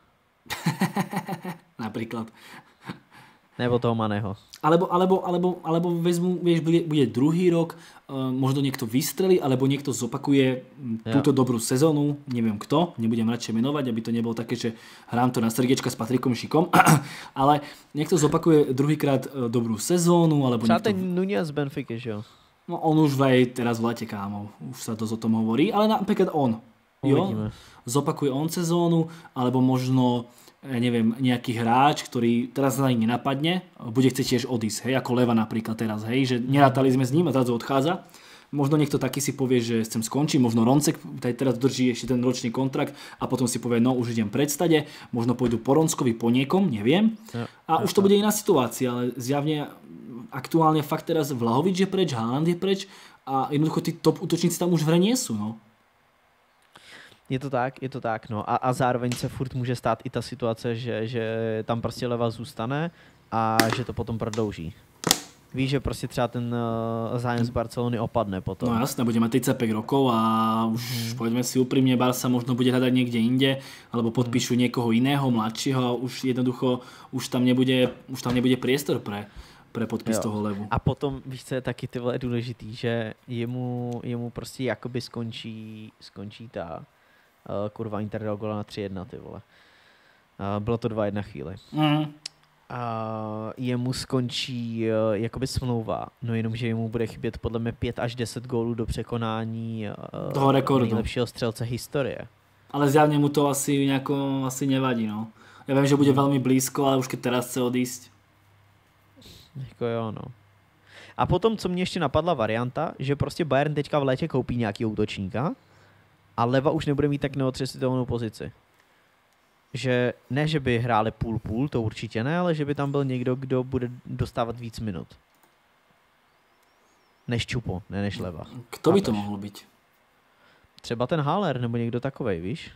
Napríklad. Nebo toho Maného. Alebo vezmu, vieš, bude druhý rok, možno niekto vystrelí, alebo niekto zopakuje túto dobrú sezónu, neviem kto, nebudem radšej menovať, aby to nebolo také, že hrám to na srdiečka s Patrikom Šikom, ale niekto zopakuje druhýkrát dobrú sezónu, alebo třeba ten Nunez z Benfiky, že jo? No on už aj teraz v lete, kámo, už sa dosť o tom hovorí, ale napríklad on, zopakuje on sezónu, alebo možno neviem, nejaký hráč, ktorý teraz sa ani nenapadne, bude chcieť tiež odísť, hej, ako Leva napríklad teraz, hej, že nerátali sme s ním a zrazu odchádza. Možno niekto taký si povie, že chcem skončiť, možno Roncek teraz drží ešte ten ročný kontrakt a potom si povie, no už idem predstade, možno pôjdu po Ronskovi, po niekom, neviem. A už to bude iná situácia, ale zjavne aktuálne fakt teraz Vlahovič je preč, Haaland je preč a jednoducho tí top útočníci tam už v hre nie sú, no. Je to tak, no. A zároveň se furt může stát i ta situace, že tam prostě Leva zůstane a že to potom prodlouží. Víš, že prostě třeba ten zájem z Barcelony opadne potom. No jasné, bude mať 35 rokov a už povedzme si úprimne, Barca možno bude hľadať niekde inde, alebo podpíšu niekoho iného, mladšieho a už jednoducho už tam nebude priestor pre podpis toho Levu. A potom, víš, co je taky ty vole důležitý, že jemu prostě jakoby skončí ta kurva Inter dal gola na 3-1, ty vole. Bylo to 2-1 chvíli. Jemu skončí jakoby smlouva, no jenom, že jemu bude chybět podle mě 5 až 10 gólů do překonání toho rekordu. Nejlepšího střelce historie. Ale zjavne mu to asi nevadí, no. Ja viem, že bude veľmi blízko, ale už keď teraz chce odísť. Jako jo, no. A potom, co mě ještě napadla varianta, že prostě Bayern teďka v létě koupí nějaký útočníka a Leva už nebude mít tak neotřesitelnou pozici. Že ne, že by hráli půl, to určitě ne, ale že by tam byl někdo, kdo bude dostávat víc minut. Než Čupo, ne než Leva. Kto by to mohl být? Třeba ten Haller, nebo někdo takovej, víš?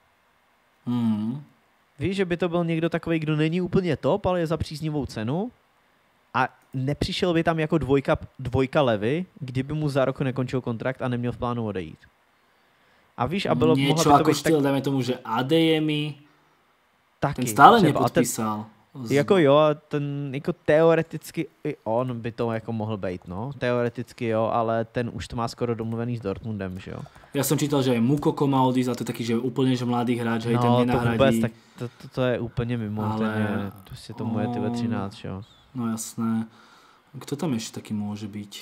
Víš, že by to byl někdo takovej, kdo není úplně top, ale je za příznivou cenu a nepřišel by tam jako dvojka Levy, kdyby mu za rok nekončil kontrakt a neměl v plánu odejít. A víš, a bylo niečo mohla by to ako být štýl, dajme tomu, že Adeyemi, taky. ten stále třeba, nepodpísal. Jako jo, ten jako teoreticky i on by to jako mohl být, no. Teoreticky jo, ale ten už to má skoro domluvený s Dortmundem, že jo. Ja som čítal, že aj Mukoko má odísť, a to je taký, že úplne že mladý hráč, že no, ten nenahradí. To vůbec, tak to je úplně mimo, ale ten je, prostě tomu je tyhle 13, že jo. No jasné. Kto tam ešte taký môže byť?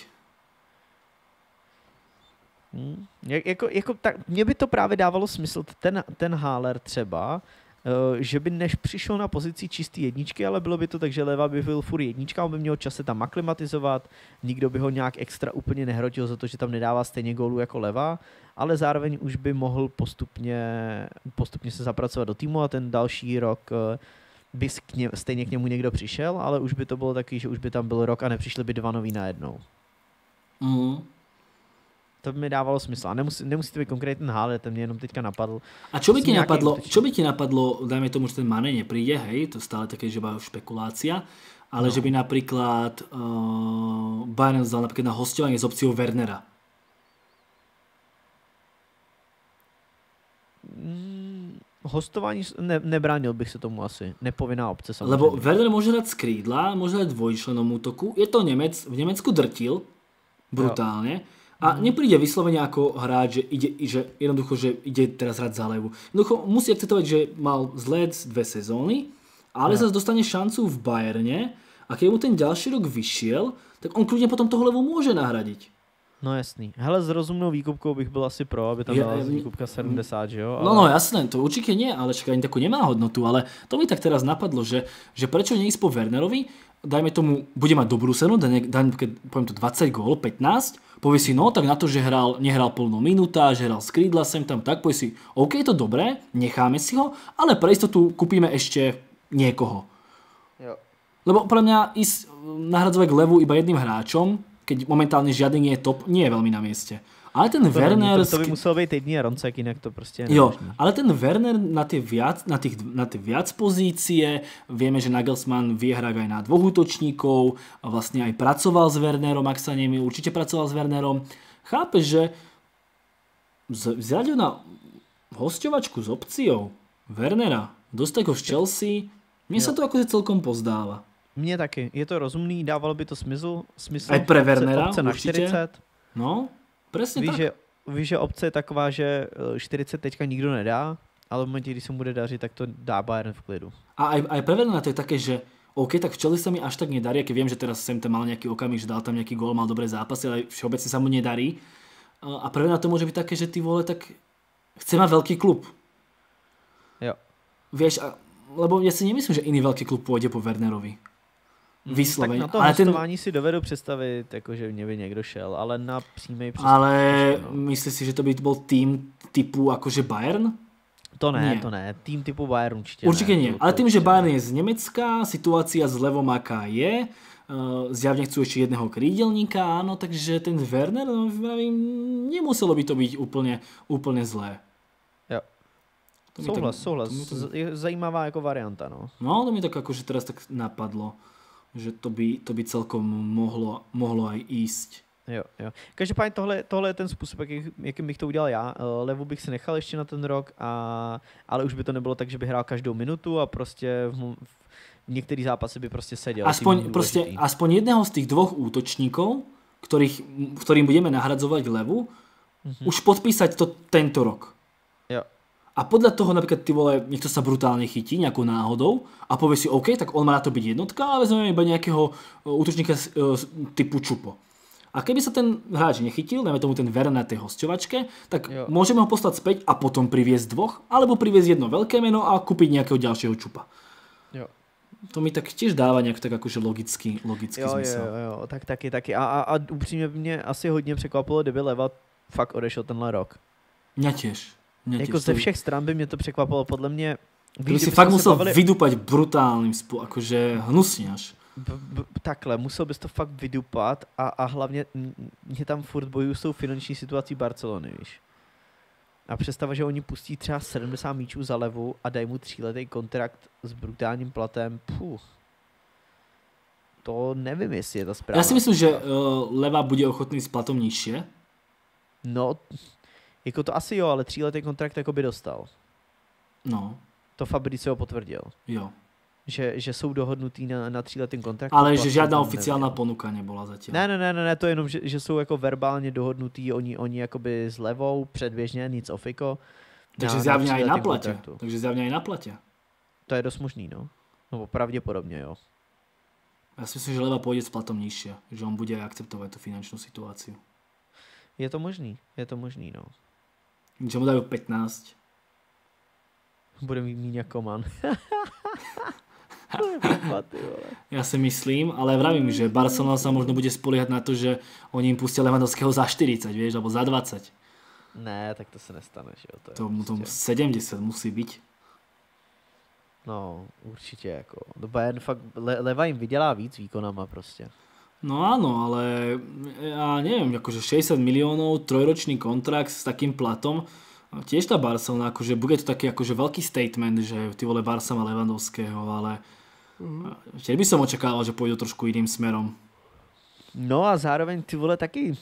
Tak, mně by to právě dávalo smysl, ten Haller třeba, že by než přišel na pozici čistý jedničky, ale bylo by to tak, že Leva by byl furt jednička, on by měl čas se tam aklimatizovat, nikdo by ho nějak extra úplně nehrotil za to, že tam nedává stejně gólů jako Leva, ale zároveň už by mohl postupně se zapracovat do týmu a ten další rok by stejně k němu někdo přišel, ale už by to bylo taky, že už by tam byl rok a nepřišli by dva noví najednou. To by mi dávalo smysl. A nemusí to být konkrétní Haller, ten mě jenom teďka napadl. A čo by ti napadlo, dajme tomu, že ten Mane nepríde, hej, to stále také, že iba špekulácia, ale že by napríklad Bayern vzal napríklad na hostovanie s opciou Wernera. Hostování nebránil bych se tomu asi. Nepovinná opce samozřejmě. Lebo Werner môže hrať z krídla, môže hrať dvojčlenom útoku. Je to Nemec, v Nemecku drtil brutálne. A nepríde vyslovene ako hráč, že jednoducho, že ide teraz hrať za Levu. Jednoducho musí akceptovať, že mal zlé 2 sezóny, ale zase dostane šancu v Bayerne a keď mu ten ďalší rok vyšiel, tak on kľudne potom toho Levu môže nahradiť. No jasný. Hele, s rozumnou výkupkou bych byl asi pro, aby tam byla výkupka 70, že jo? Ale... No jasné, to určite nie, ale však ani takú nemá hodnotu, ale to mi tak teraz napadlo, že prečo neísť po Wernerovi, dajme tomu, bude mať dobrú cenu, poviem to 20 gól, 15, povie si, no tak na to, že nehral plnú minúta, že hral z krídla sem tam, tak povie si, OK, je to dobré, necháme si ho, ale pre istotu kúpime ešte niekoho. Jo. Lebo pre mňa ísť nahradzovať Levu iba jedným hráčom, keď momentálne žiadny nie je top, nie je veľmi na mieste. Ale ten Werner... To by musel být jediný Roncek, jinak to prostě je jo, ale ten Werner na tie viac pozície, vieme, že Nagelsmann vie hrať aj na dvoch útočníkov, a vlastne aj pracoval s Wernerom, ak sa nemýlim, určite pracoval s Wernerom. Chápeš, že vzadiel na hosťovačku s opciou Wernera, dostať ho z Chelsea, mne sa to akože celkom pozdáva. Mně taky. Je to rozumný, dávalo by to smysl. Aj pre Wernera opce na určite. 40. No, presne tak. Víš, že opce je taková, že 40 teďka nikdo nedá, ale v momentě, když se mu bude dařit, tak to dá Bayern v klidu. A aj pre Wernera to je také, že OK, tak v Chelsea sa mi až tak nedarí, keď viem, že teraz sem tam mal nejaký okamih, že dal tam nejaký gól, mal dobré zápasy, ale všeobecne sa mu nedarí. A pre Wernera to môže byť také, že ty vole, tak chce mať veľký klub. Jo. Vieš, lebo ja si nemyslím, že iný veľký klub pôjde po Wernerovi. Vyslovene. Tak na to hostování si dovedu představit, jako, že mě by někdo šel, ale na přímej přestup. Ale myslíš si, že to by bol tým typu akože Bayern? To ne. Tým typu Bayern určitě Určite ne. nie. Ale tým, že Bayern je z Nemecka, situácia s Levom aká je, zjavne chcú ešte jedného krídelníka, áno, takže ten Werner, nemuselo by to byť úplne zlé. Jo. Souhlas. Je zajímavá jako varianta, no. No, to mi tak akože teraz tak napadlo. že to by celkom mohlo aj ísť. Jo. Každopádně tohle je ten způsob, jakým bych to udělal já. Levu bych si nechal ještě na ten rok, ale už by to nebylo tak, že by hrál každou minutu a prostě v některý zápasy by prostě seděl. Aspoň jedného z tých dvoch útočníkov, ktorým budeme nahradzovať levu, už podpísať to tento rok. Jo. A podľa toho napríklad ty vole, niekto sa brutálne chytí nejakou náhodou a povie si OK, tak on má na to byť jednotka, ale vezmeme iba nejakého útočníka typu Čupo. A keby sa ten hráč nechytil, dajme tomu ten Ver na tej hosťovačke, tak môžeme ho poslať späť a potom priviesť dvoch, alebo priviesť jedno veľké meno a kúpiť nejakého ďalšieho Čupa. Jo. To mi tak tiež dáva nejak tak akože logický zmysel. Jo, tak taky. A upřímně mě asi hodně překvapilo, kdyby Leva fakt odešel tenhle rok. Mňa tiež. Jako ze všech stran by mě to překvapilo, podle mě. Kdyby si fakt musel vydupať brutálnym akože hnusně až. Takhle, musel bys to fakt vydupat a hlavně mě tam furt bojují s tou finanční situací Barcelony, víš. A představa, že oni pustí třeba 70 míčů za Levu a dají mu 3letý kontrakt s brutálním platem, to nevím, jestli je to správně. Já si myslím, že Leva bude ochotný s platom nižšie. No, jako to asi jo, ale 3letý kontrakt jako by dostal. No. To Fabricio potvrdil. Jo. Že jsou dohodnutý na 3letý kontrakt. Ale že žádná oficiálna ponuka nebyla zatím. Ne, to je jenom, že jsou jako verbálně dohodnutý, oni jakoby s Levou předběžně, nic ofiko. Takže zjavně aj na platě. To je dost možný, no. No pravděpodobně, jo. Já si myslím, že Leva pôjde s platom nižšie, že on bude akceptovať tú finančnú situáciu. Je to možný, no. Že mu dajú 15. Bude mít míň jako man. Ja si myslím, ale vravím, že Barcelona sa možno bude spoliehať na to, že oni im pustia Lewandowského za 40, vieš, alebo za 20. Ne, tak to se nestane, že jo. To prostě 70 musí byť. No, určitě jako. Bayern fakt, Leva jim vydělá víc výkonama prostě. No áno, ale ja neviem, akože 60 miliónov, trojročný kontrakt s takým platom, tiež tá Barcelona, akože bude to taký akože veľký statement, že ty vole Barca má Lewandowského, ale tiež by som očakával, že pôjdu trošku iným smerom. No a zároveň ty vole taky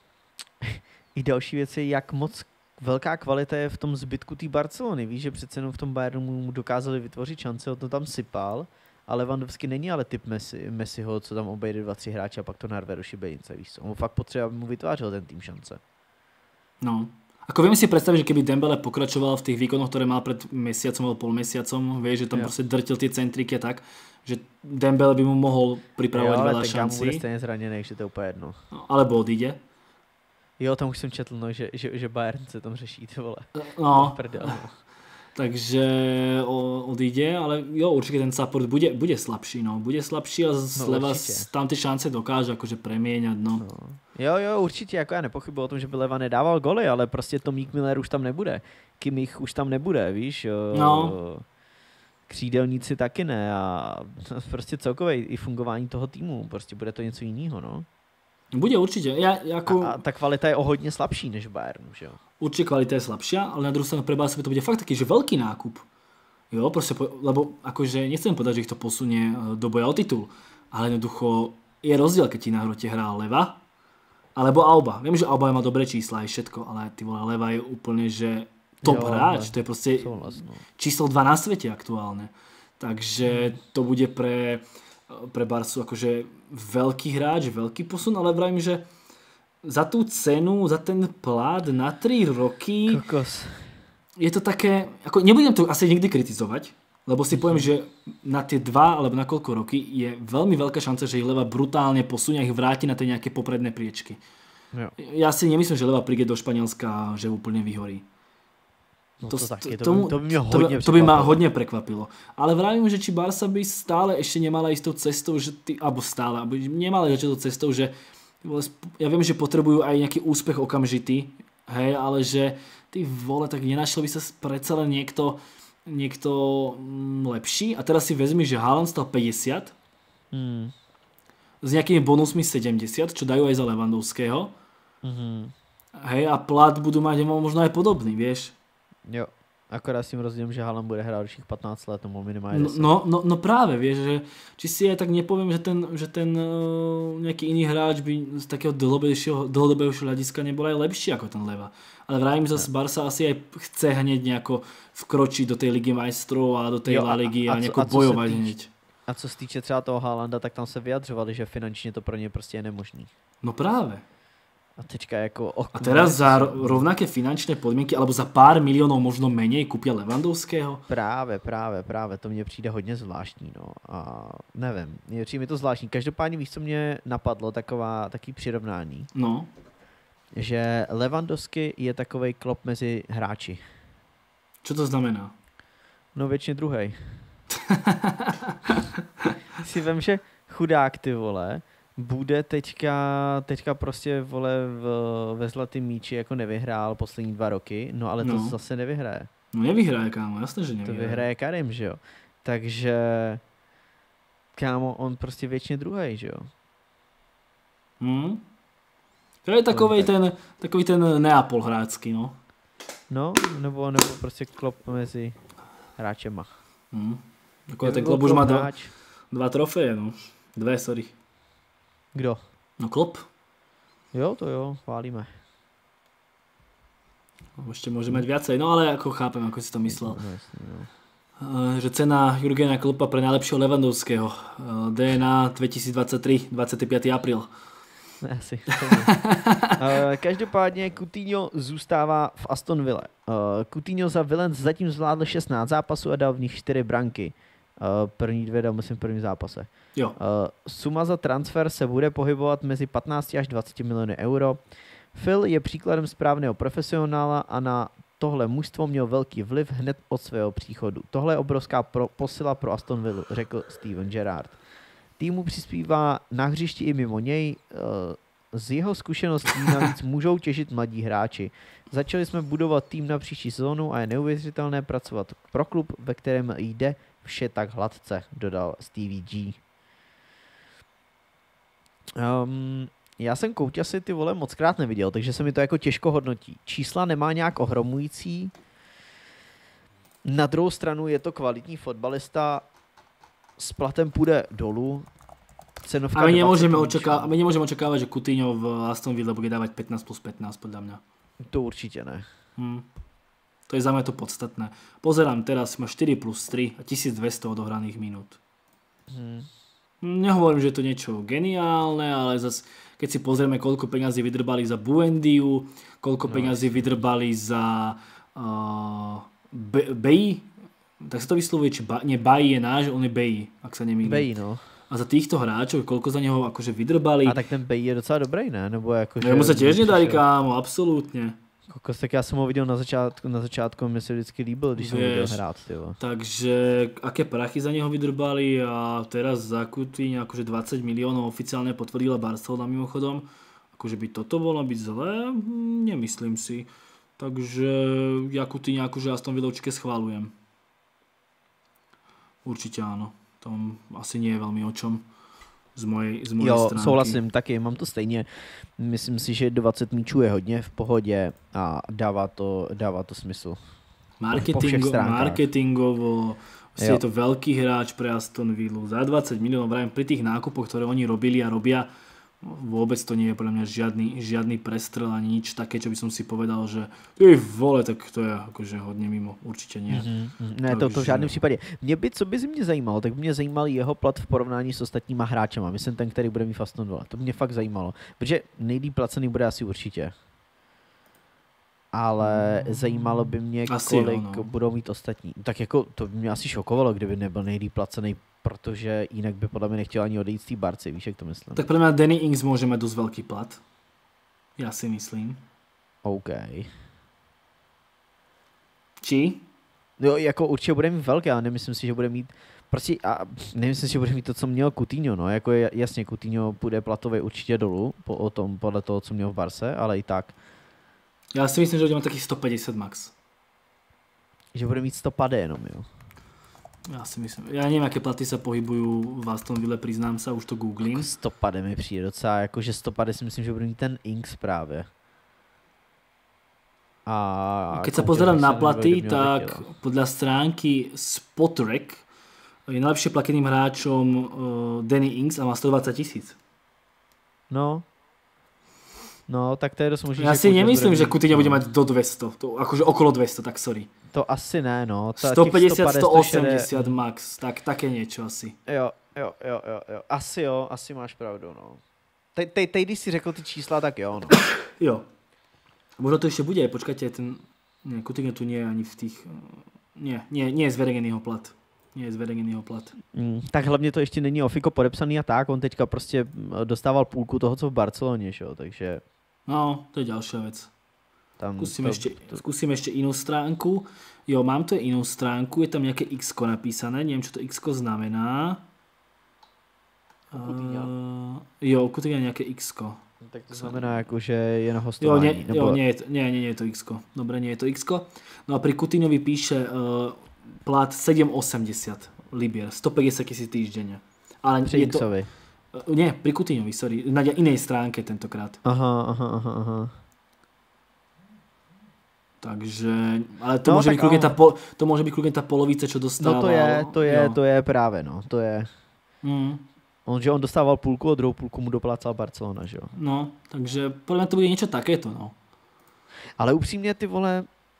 i další věci, jak moc velká kvalita je v tom zbytku té Barcelony. Víš, že přece jenom v tom Bayernu mu dokázali vytvořit šance, on to tam sypal. A Lewandowski není ale typ Messiho, co tam obejde 2-3 hráče a pak to narve do šibenice, víš co. On fakt potřeba, aby mu vytvářel ten tým šance. No. Ako viem si predstaviť, že keby Dembele pokračoval v tých výkonoch, ktoré mal pred mesiacom alebo polmesiacom, vieš, že tam proste drtil tie centriky a tak, že Dembele by mu mohol pripravovať veľa šancí. Jo, ale ten bude stejně zraněný, že to je úplně jedno. No, alebo odíde. Jo, tam už jsem četl, no, že Bayern se tam řeší, ty vole. No. Takže odíde, ale jo, určite ten support bude slabší, no. Bude slabší a Leva tam ty šance dokáže akože premieňať, no. Jo, určitě, jako já nepochybuji o tom, že by Leva nedával goly, ale prostě Tomík Miller už tam nebude. Kimmich už tam nebude, víš. No. Křídelníci taky ne a prostě celkově i fungování toho týmu, prostě bude to něco jiného, no. Bude určite. A ta kvalita je o hodně slabší než v Bayernu, že jo? Určite kvalita je slabšia, ale na druhú stranu pre Barca to bude fakt taký, že veľký nákup. Jo, proste, lebo akože nechcem povedať, že ich to posunie do boja o titul, ale jednoducho je rozdiel, keď ti na hrote hrá Leva alebo Alba. Viem, že Alba má dobré čísla aj všetko, ale ty vole, Leva je úplne, že top hráč. To je proste číslo 2 na svete aktuálne. Takže to bude pre Barcu akože veľký hráč, veľký posun, ale vravím, že za tú cenu, za ten plát na 3 roky je to také, ako nebudem to asi nikdy kritizovať, lebo si poviem, že na tie 2 alebo na koľko roky je veľmi veľká šanca, že ich Leva brutálne posunie a ich vráti na tie nejaké popredné priečky. Jo. Ja si nemyslím, že Leva príde do Španielska a že úplne vyhorí. No to by ma hodne prekvapilo. Ale vravím, že či Barca by stále ešte nemala ísť tou cestou, že aby nemala ísť tou cestou, že ja viem, že potrebujú aj nejaký úspech okamžitý, hej, ale že ty vole, tak nenašiel by sa predsa len niekto lepší. A teraz si vezmi, že Haaland stal 50 s nejakými bonusmi 70, čo dajú aj za Lewandowského. Hej, a plat budú mať možno aj podobný, vieš. Jo. Akorát s tím rozdílem, že Haaland bude hrát dalších 15 let, nebo minimálně 10. No práve, vieš, že či si aj tak nepoviem, že ten nejaký iný hráč by z takého dlhodobejšieho hľadiska nebol aj lepší ako ten Leva. Ale vravím, zase Barca asi aj chce hneď nejako vkročiť do tej Ligy majstrov a do tej La Ligy a nejako bojovať hneď. A co se týče třeba toho Haalanda, tak tam se vyjadřovali, že finančně to pro ně prostě je nemožný. No práve. A teďka jako... A teraz za rovnaké finančné podmienky, alebo za pár miliónov možno menej kúpia Lewandowského? Právě, to mně přijde hodně zvláštní, no. A nevím, přijde mi to zvláštní. Každopádně víš, co mě napadlo, taký přirovnání. No. Že Lewandowski je takovej klop mezi hráči. Čo to znamená? No většině druhej. Si vem, že chudák, ty vole, bude teďka prostě, vole, ve zlatým míči jako nevyhrál poslední 2 roky, no ale to zase nevyhraje. No nevyhraje, kámo, jasně, že nevyhraje. To vyhraje Karim, že jo. Takže, kámo, on prostě většině druhej, že jo. To je takový ten Neapol hráčský, no. No, nebo prostě klop mezi hráčema. Ten Klopp už má 2 trofeje, no. 2, sorry. Kdo? No Klopp. Jo, to jo, chválíme. Ešte môže mať viacej, no ale ako chápem, ako si to myslel. No, jasný, no. Že cena Jurgena Kloppa pre najlepšieho Lewandowského. DNA 2023, 25. apríl. Asi. Každopádně Coutinho zůstává v Aston Ville. Coutinho za Villens zatím zvládl 16 zápasů a dal v nich 4 branky. První 2 dal, myslím, v prvním zápase. Jo. Suma za transfer se bude pohybovat mezi 15 až 20 miliony euro. Phil je příkladem správného profesionála a na tohle mužstvo měl velký vliv hned od svého příchodu. Tohle je obrovská posila pro Aston Villa, řekl Steven Gerrard. Týmu přispívá na hřišti i mimo něj. Z jeho zkušeností navíc můžou těžit mladí hráči. Začali jsme budovat tým na příští sezónu a je neuvěřitelné pracovat pro klub, ve kterém jde vše tak hladce, dodal Stevie G. Já jsem Kouťasy ty vole mockrát neviděl, takže se mi to jako těžko hodnotí. Čísla nemá nějak ohromující. Na druhou stranu je to kvalitní fotbalista, s platem půjde dolů. Cenovka a my nemôžeme očakávať, že Coutinho v Aston Ville bude dávať 15 plus 15, podľa mňa. To určite ne. To je za mňa to podstatné. Pozerám teraz, má 4 plus 3 a 1200 odohraných minút. Nehovorím, že je to niečo geniálne, ale zase, keď si pozrieme, koľko peňazí vydrbali za Buendiu, koľko peňazí vydrbali za Bailly, tak sa to vyslovuje, či Bailly je náš, on je Bailly, ak sa nemýlim. Bailly, no. A za týchto hráčov, koľko za neho akože vydrbali. A tak ten Bailly je docela dobrý, ne? Nebo jako, mu sa tiež nedarí, kámo, absolútne. Kokos, tak já jsem ho viděl na začátku mi se vždycky líbil, když jsem ho viděl hrát. Tyvo. Takže aké prachy za něho vydrbali a teraz za Coutinho akože 20 miliónov oficiálne potvrdila Barcelona mimochodom. Akože by toto bolo byť zlé? Nemyslím si. Takže ja Coutinho akože Aston Villa určite schválujem. Určite áno. To asi nie je veľmi o čom. Z mojej stránky. Souhlasím taky, mám to stejně. Myslím si, že 20 míčů je hodně v pohodě a dává to smysl. Marketingovo je to veľký hráč pre Aston Villa. Za 20 miliónov, vrajím, pri tých nákupoch, ktoré oni robili a robia, vôbec to nie je podľa mňa žiadny prestrel ani nič také, čo by som si povedal, že ty vole, tak to je akože hodně mimo, určitě nie. Ne, to v žádném případě. Co by mě zajímalo, tak by mě zajímal jeho plat v porovnání s ostatníma hráčema. Myslím ten, který bude mít v Aston Villa. To mě fakt zajímalo, protože nejlíp placený bude asi určitě. Ale zajímalo by mě, kolik budou mít ostatní. Tak jako to by mě asi šokovalo, kdyby nebyl nejlíp placený, protože jinak by podle mě nechtěl ani odejít z té Barcy, víš, jak to myslím. Tak podle mě Danny Ings může mít dost velký plat. Já si myslím. OK. Či? Jo, jako určitě bude mít velké, ale nemyslím si, že bude mít nemyslím si, že bude mít to, co měl Coutinho, no, jako jasně Coutinho půjde platově určitě dolů, podle toho, co měl v Barce, ale i tak. Já si myslím, že bude mít taky 150 max. Že bude mít 150 jenom, jo. Já si myslím. Já nevím, jaké platy se pohybují v Aston Ville, přiznám se, už to googlím. Jako 150 mi přijde docela, jakože 150 si myslím, že bude mít ten Ings právě. A keď sa pozerám na platy, tak podľa stránky Spotrac je najlepšie plateným hráčom Danny Ings a má 120 000. No, tak to je dost možný. Ja si nemyslím, že Coutinho bude mať do 200, akože okolo 200, tak sorry. To asi ne, no. 150, 180 max, tak také niečo asi. Jo. Asi máš pravdu, no. Teď, když si řekl ty čísla, tak jo, no. Jo. Možno to ešte bude, počkajte, Coutinho tu nie je ani v tých... Nie je zverejnený jeho plat. Tak hlavně to ještě není ofiko podepsaný a tak, on teďka prostě dostával půlku toho, co v Barceloně, šo, takže... No, to je ďalšia vec. Skúsim ešte inú stránku. Jo, mám tu inú stránku, je tam nejaké X-ko napísané, neviem, čo to X-ko znamená. Jo, Coutinho nejaké X-ko. Tak to znamená, jako, že je na hostování. Nie je to X-ko. Dobre, nie je to X-ko. No a pri Coutinhovi píše plat 7,80 libier, 150 000 týždenne. Ale pri X-ovi. Nie, pri Coutinhovi, sorry. Na inej stránke tentokrát. Aha. Takže, ale to, môže byť kľudne to môže byť kľudne tá polovica, čo dostával. No to je právě, no. To je... On dostával půlku a druhou půlku mu doplácal Barcelona, že jo? No, takže podľa mňa to bude niečo takéto, no. Ale upřímně, ty vole...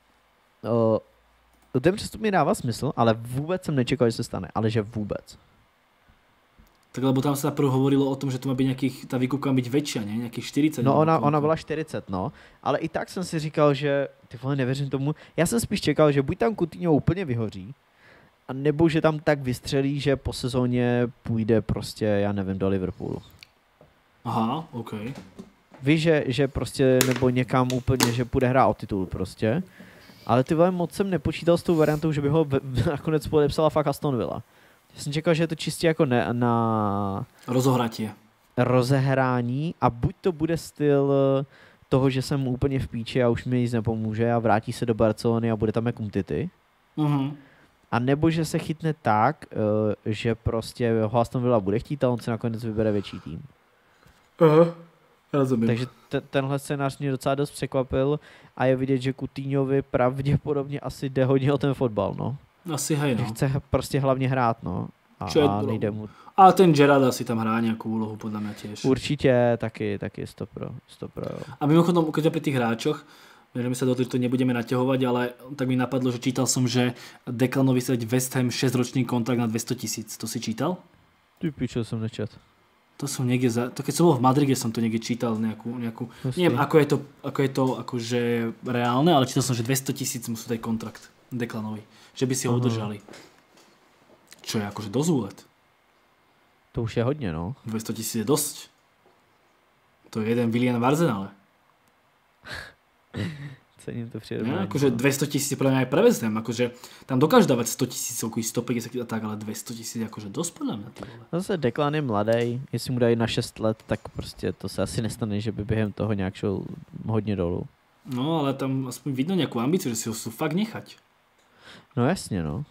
ten přestup mi dává smysl, ale vůbec jsem nečekal, že se stane. Ale že vůbec. Tak lebo tam sa prv hovorilo o tom, že to má byť tá výkupka má byť väčšia, ne? Nejakých 40. No ona byla 40, no. Ale i tak jsem si říkal, že ty vole, nevěřím tomu. Já jsem spíš čekal, že buď tam Coutinho úplně vyhoří, a nebo že tam tak vystřelí, že po sezóně půjde prostě, já nevím, do Liverpoolu. Aha, OK. Víš, že prostě, nebo někam úplně, že půjde hrát o titul prostě. Ale ty vole, moc jsem nepočítal s tou variantou, že by ho nakonec podepsala fakt Aston Villa. Já jsem čekal, že je to čistě jako na rozehrání a buď to bude styl toho, že jsem úplně v píči a už mi nic nepomůže a vrátí se do Barcelony a bude tam jako Umtiti. A nebo že se chytne tak, že prostě ho Aston Villa bude chtít a on se nakonec vybere větší tým. Rozumím. Takže tenhle scénář mě docela dost překvapil a je vidět, že Coutinhovi pravděpodobně asi jde hodně o ten fotbal, no. Asi hej, no. Že chce prostě hlavně hrát, no. A nejde mu. A ten Gerrard asi tam hrá nejakú úlohu, podľa mňa tiež. Určitě, taky 100%, jo. A mimochodom, keď pri tých hráčoch, že my sa do toho nebudeme naťahovať, ale tak mi napadlo, že čítal som, že Declanovi sa dať West Ham 6-ročný kontrakt na 200 000. To si čítal? Ty pičo, som nečet. To som niekde to keď som bol v Madride, som to niekde čítal nejakú neviem, ako je to akože reálne, ale čítal som, že 200 000 musí dať kontrakt Declanovi, že by si ho udržali. Čo je akože dosť úlet. To už je hodně, no. 200 000 je dosť. To je jeden Willian v Arsenále. Cením to přijde. Ja, akože 200 000 je podľa mňa aj prevezem, akože tam dokážu dávať 100 000, 150 a tak, ale 200 000 je akože dosť podľa mňa. Zase Declan je mladý, jestli mu dají na 6 let, tak prostě to se asi nestane, že by během toho nějak šel hodně dolů. No, ale tam aspoň vidno nejakú ambíciu, že si ho sú fakt nechať. No jasně, no.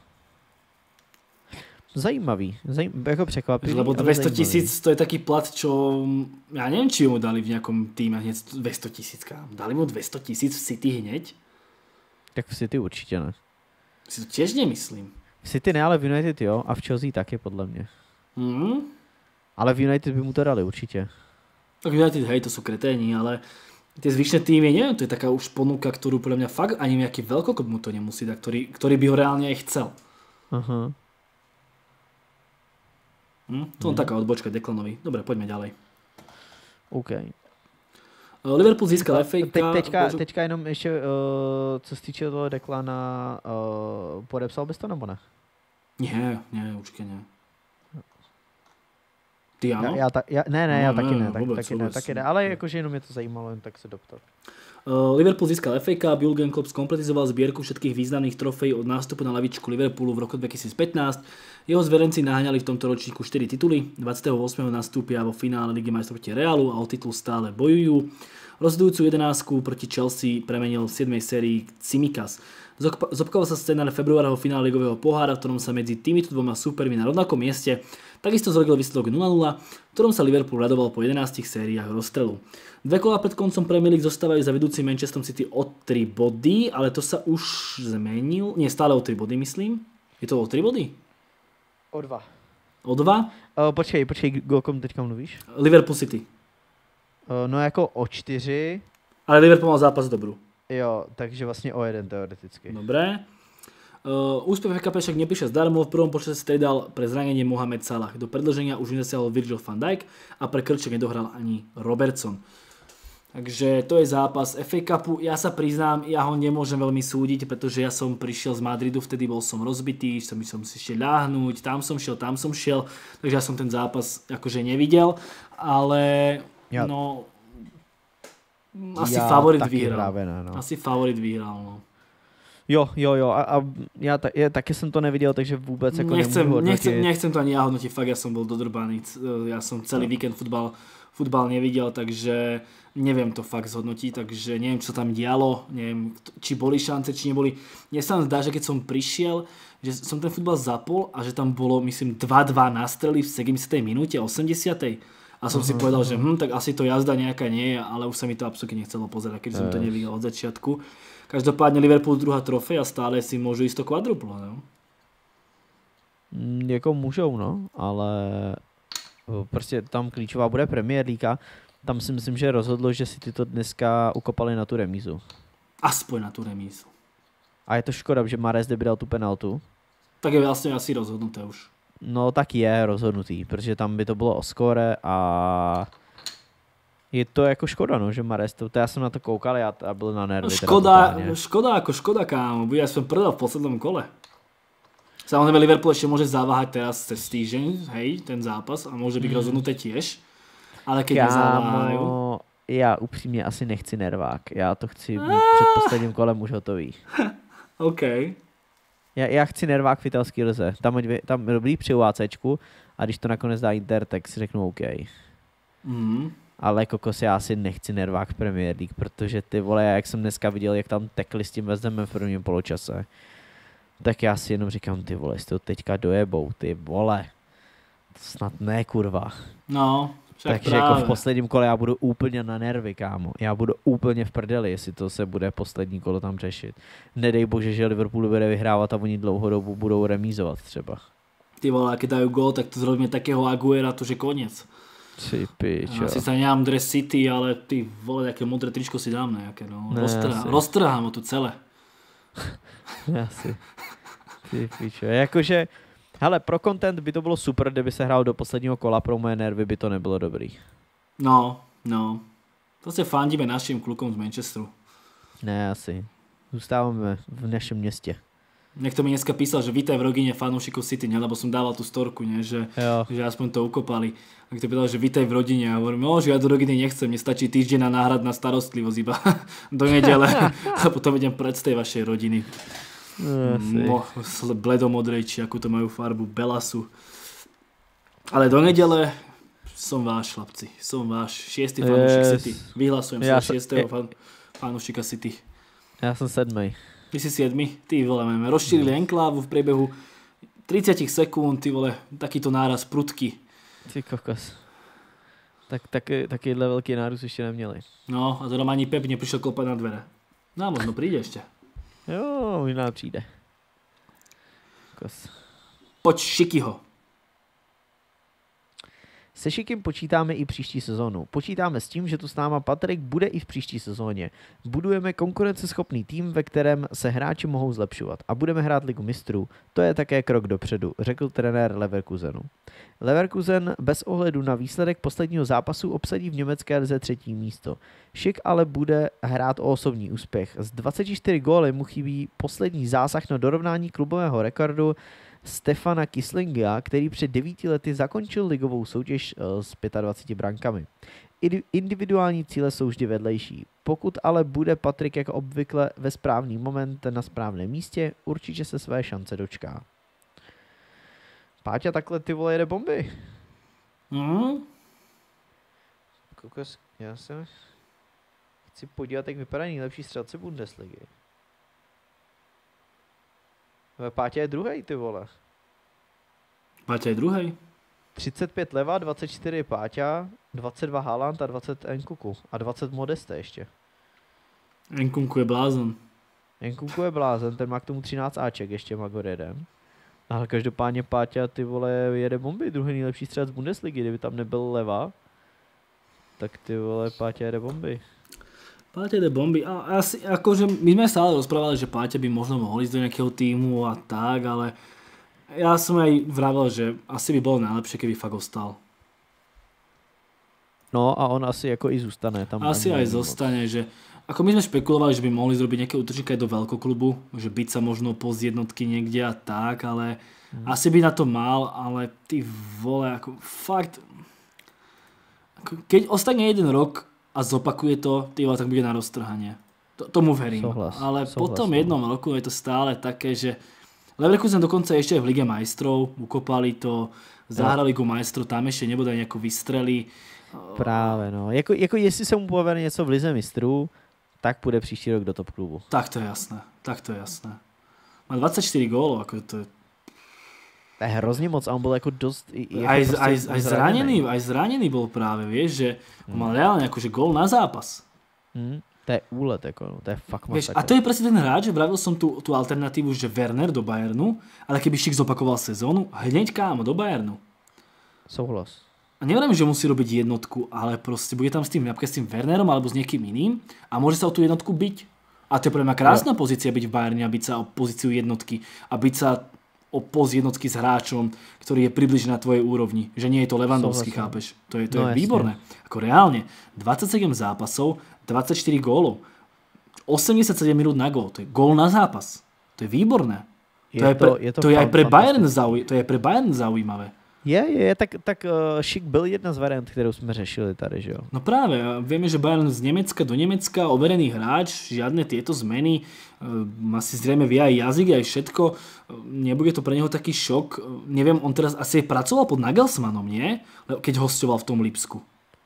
Zajímavý, jako překvapivý. Lebo 200 000 to je taký plat, čo ja neviem, či mu dali v nejakom týme hneď 200 000. Dali mu 200 000 v City hneď? Tak v City určitě ne. Si to tiež nemyslím. V City ne, ale v United jo a v Chelsea taky podle mě. Ale v United by mu to dali určitě. Tak United, hej, to sú kreténi, ale tie zvyšné týmy, neviem, to je taká už ponuka, ktorú podľa mňa fakt ani nejaký veľkokop mu to nemusí dať, ktorý by ho reálne aj chcel. Aha. To je taká odbočka Declanovi. Dobre, poďme ďalej. OK. Liverpool získal FA Cup. Teďka jenom ještě, co se týče toho Declana, podepsal bys to nebo ne? Nie, určite nie. Ty áno? Já taky ne, ale jakože jenom mě to zajímalo, jen tak se doptat. Liverpool získal FA Cup, Jürgen Klopp skompletizoval zbierku všetkých významných trofejí od nástupu na lavičku Liverpoolu v roku 2015. Jeho zverenci naháňali v tomto ročníku 4 tituly, 28. nastúpia vo finále Ligy majstrov proti Realu a o titul stále bojujú. Rozhodujúcu 11 proti Chelsea premenil v 7. sérii Tsimikas. Zopakoval sa scénar februárového finále ligového pohára, v ktorom sa medzi týmito dvoma súpermi na rovnakom mieste Takisto zrodil výsledok 0-0, v ktorom sa Liverpool radoval po 11 sériách rozstrelu. 2 kola pred koncom Premier League zostávajú za vedúcim Manchesterom City o 3 body, ale to sa už zmenil. Nie, stále o 3 body, myslím. Je to o 3 body? O 2. O 2? Počkej, o kom teďka mluvíš? Liverpool City. No jako o 4. Ale Liverpool mal zápas dobrú. Jo, takže vlastně o 1 teoreticky. Dobre. Úspech v FA však neprišiel zdarmo, v prvom počase stredal pre zranenie Mohamed Salah. Do predĺženia už nezasiahol Virgil van Dijk a pre Krček nedohral ani Robertson. Takže to je zápas FA Cupu. Ja sa priznám, ja ho nemôžem veľmi súdiť, pretože ja som prišiel z Madridu, vtedy bol som rozbitý, som si šiel ľahnúť, tam som šiel, takže ja som ten zápas akože nevidel, ale no asi favorit vyhral. No. Asi favorit vyhral, no. Jo, a já taky jsem to neviděl, takže vůbec jako nemůžu hodnotit. Nechcem to ani ja hodnotiť, fakt ja som bol dodrbaný, ja som celý víkend futbal nevidel, takže neviem to fakt zhodnotiť, takže neviem, čo tam dialo, neviem, či boli šance, či neboli. Mne sa zdá, že keď som prišiel, že som ten futbal zapol a že tam bolo, myslím, 2-2 nástrely v 70. minúte, 80. A som si povedal, že tak asi to jazda nejaká nie je, ale už sa mi to absolútne nechcelo pozerať, keďže som to nevidel od začiatku. Každopádne Liverpool druhá trofej a stále si môžu ísť to kvadruplo, no? Jako můžou, no, ale prostě tam klíčová bude Premier League. Tam si myslím, že rozhodlo, že si ty to dneska ukopali na tu remízu. Aspoň na tu remízu. A je to škoda, že Mahrez dal tu penaltu. Tak je vlastně asi rozhodnuté už. No tak je rozhodnutý, protože tam by to bylo o skóre a je to jako škoda, no, že Mahrez, to já jsem na to koukal a byl na nervy. Škoda, kámo, bude aspoň predal v poslednom kole. Samozrejme Liverpool ešte môže zaváhať teraz cez týždeň, hej, ten zápas a môže byť rozhodnuté tiež. Ale keď nezaváhajú... Já upřímně asi nechci nervák, já to chci mít před posledním kolem už hotový. OK. Já chci nervák v italské lize, tam dobrý při UACčku a když to nakonec dá Inter, tak si řeknu OK. Ale kokos, já asi nechci nervák v Premier League, protože ty vole, jak jsem dneska viděl, jak tam tekli s tím West Hamem v prvním poločase, tak já si jenom říkám, ty vole, jestli to teďka dojebou, ty vole, to snad ne, kurva. No, takže právě. jako v posledním kole já budu úplně na nervy, kámo. Já budu úplně v prdeli, jestli to se bude poslední kolo tam řešit. Nedej bože, že Liverpool bude vyhrávat a oni dlouhodobu budou remízovat třeba. Ty vole, keď dajú gól, tak to zrobíme takého Aguera, to že koniec. Ty pičo. Asi sa nemám dres City, ale ty vole, aké modré tričko si dám nejaké, no. Roztrhám ho tu celé. Asi. Ty pičo. Jakože, hele, pro content by to bylo super, kdyby se hrál do posledního kola, pro moje nervy by to nebylo dobrý. No. Proste fandíme našim klukom z Manchesteru. Ne, asi. Zůstáváme v našem městě. Niekto mi dneska písal, že vítaj v rodine fanúšikov City, ne? Lebo som dával tú storku, ne? Že aspoň to ukopali. A to pýtal, že vítaj v rodine. A hovorím, že ja do rodiny nechcem, mne stačí týždeň na náhradná starostlivosť iba do nedele. A potom idem pred z tej vašej rodiny. Bledomodrej, či akú to majú farbu, belasu. Ale do nedele som váš, chlapci. Som váš 6. fanúšik City. Vyhlasujem sa 6. fanúšika City. Ja som 7. Ty si 7. Ty vole, máme rozšírili enklávu v priebehu 30 sekúnd, ty vole, takýto náraz prudky. Ty kokos. Takýhle veľký nárůst ešte neměli. No a zrovna ani Pep neprišiel klopať na dvere. No možno príde ešte. Jo, možná přijde. Kokos. Poď Šikyho. Se Šikim počítáme i příští sezónu. Počítáme s tím, že tu s náma Patrik bude i v příští sezóně. Budujeme konkurenceschopný tým, ve kterém se hráči mohou zlepšovat a budeme hrát ligu mistrů. To je také krok dopředu, řekl trenér Leverkusenu. Leverkusen bez ohledu na výsledek posledního zápasu obsadí v německé lize 3. místo. Šik ale bude hrát o osobní úspěch. Z 24 góly mu chybí poslední zásah na dorovnání klubového rekordu Stefana Kislinga, který před 9 lety zakončil ligovou soutěž s 25 brankami. Individuální cíle jsou vždy vedlejší. Pokud ale bude Patrik jako obvykle ve správný moment na správném místě, určitě se své šance dočká. Páťa, takhle ty vole jede bomby. Kokos, já se chci podívat, jak vypadá nejlepší střelci Bundesligy. Páťa je druhej, ty vole. Páťa je druhej? 35 Leva, 24 Páťa, 22 Haaland a 20 Nkunku. A 20 Modeste ještě. Nkunku je blázon. Nkunku je blázen, ten má k tomu 13 Aček ještě Magoreden. Ale každopádně Páťa, ty vole, jede bomby, druhý nejlepší střelec z Bundesligy, kdyby tam nebyl Leva, tak ty vole, Páťa jede bomby. Páťa jede bomby a asi, akože my sme stále rozprávali, že Páťa by možno mohol ísť do nejakého týmu a tak, ale ja som aj vravel, že asi by bolo najlepšie, keby fakt ostal. No a on asi jako i zůstane tam. Asi aj zostane, že ako my sme špekulovali, že by mohli zrobiť nejaké útočníka aj do veľkoklubu, že byť sa možno poz jednotky niekde a tak, ale asi by na to mal, ale ty vole, ako fakt, ako keď ostane jeden rok a zopakuje to, ty vole, tak bude na roztrhanie. Tomu verím. Ale po tom jednom roku je to stále také, že Leverkusen dokonca ešte aj v Lige majstrov ukopali to, zahrali Ligu majstrov, tam ešte nebude nejako vystrelí. Právě no, jako jestli se mu povede něco v Lize mistrů, tak půjde příští rok do top klubu. Tak to je jasné. Má 24 gólov, ako to je... To je hrozně moc a on byl jako dost... Aj zranený bol práve, vieš, že on mal reálne akože gól na zápas. To je úlet, jako, no, to je fakt masakr. A to je presne ten hráč, že vravil som tú alternatívu, že Werner do Bayernu, ale keby Šik zopakoval sezónu, hneď kámo do Bayernu. Souhlas. A neviem, že musí robiť jednotku, ale proste bude tam s tým Wernerom alebo s niekým iným a môže sa o tú jednotku byť. A to je pre mňa krásna pozícia byť v Bayerne a byť sa o pozíciu jednotky a byť sa o poz jednotky s hráčom, ktorý je približne na tvojej úrovni. Že nie je to Lewandowski, chápeš? To je výborné. Ako reálne, 27 zápasov, 24 gólov, 87 minút na gól, to je gól na zápas. To je výborné. To je aj pre Bayern zaujímavé. Tak Šik byl jedna z variant, kterou jsme řešili tady, že jo? No práve, vieme, že Bayern z Nemecka do Nemecka, overený hráč, žiadne tieto zmeny, asi zrejme vie aj jazyk, aj všetko, nebude to pre neho taký šok. Neviem, on teraz asi pracoval pod Nagelsmannom, nie? Keď hostoval v tom Lipsku.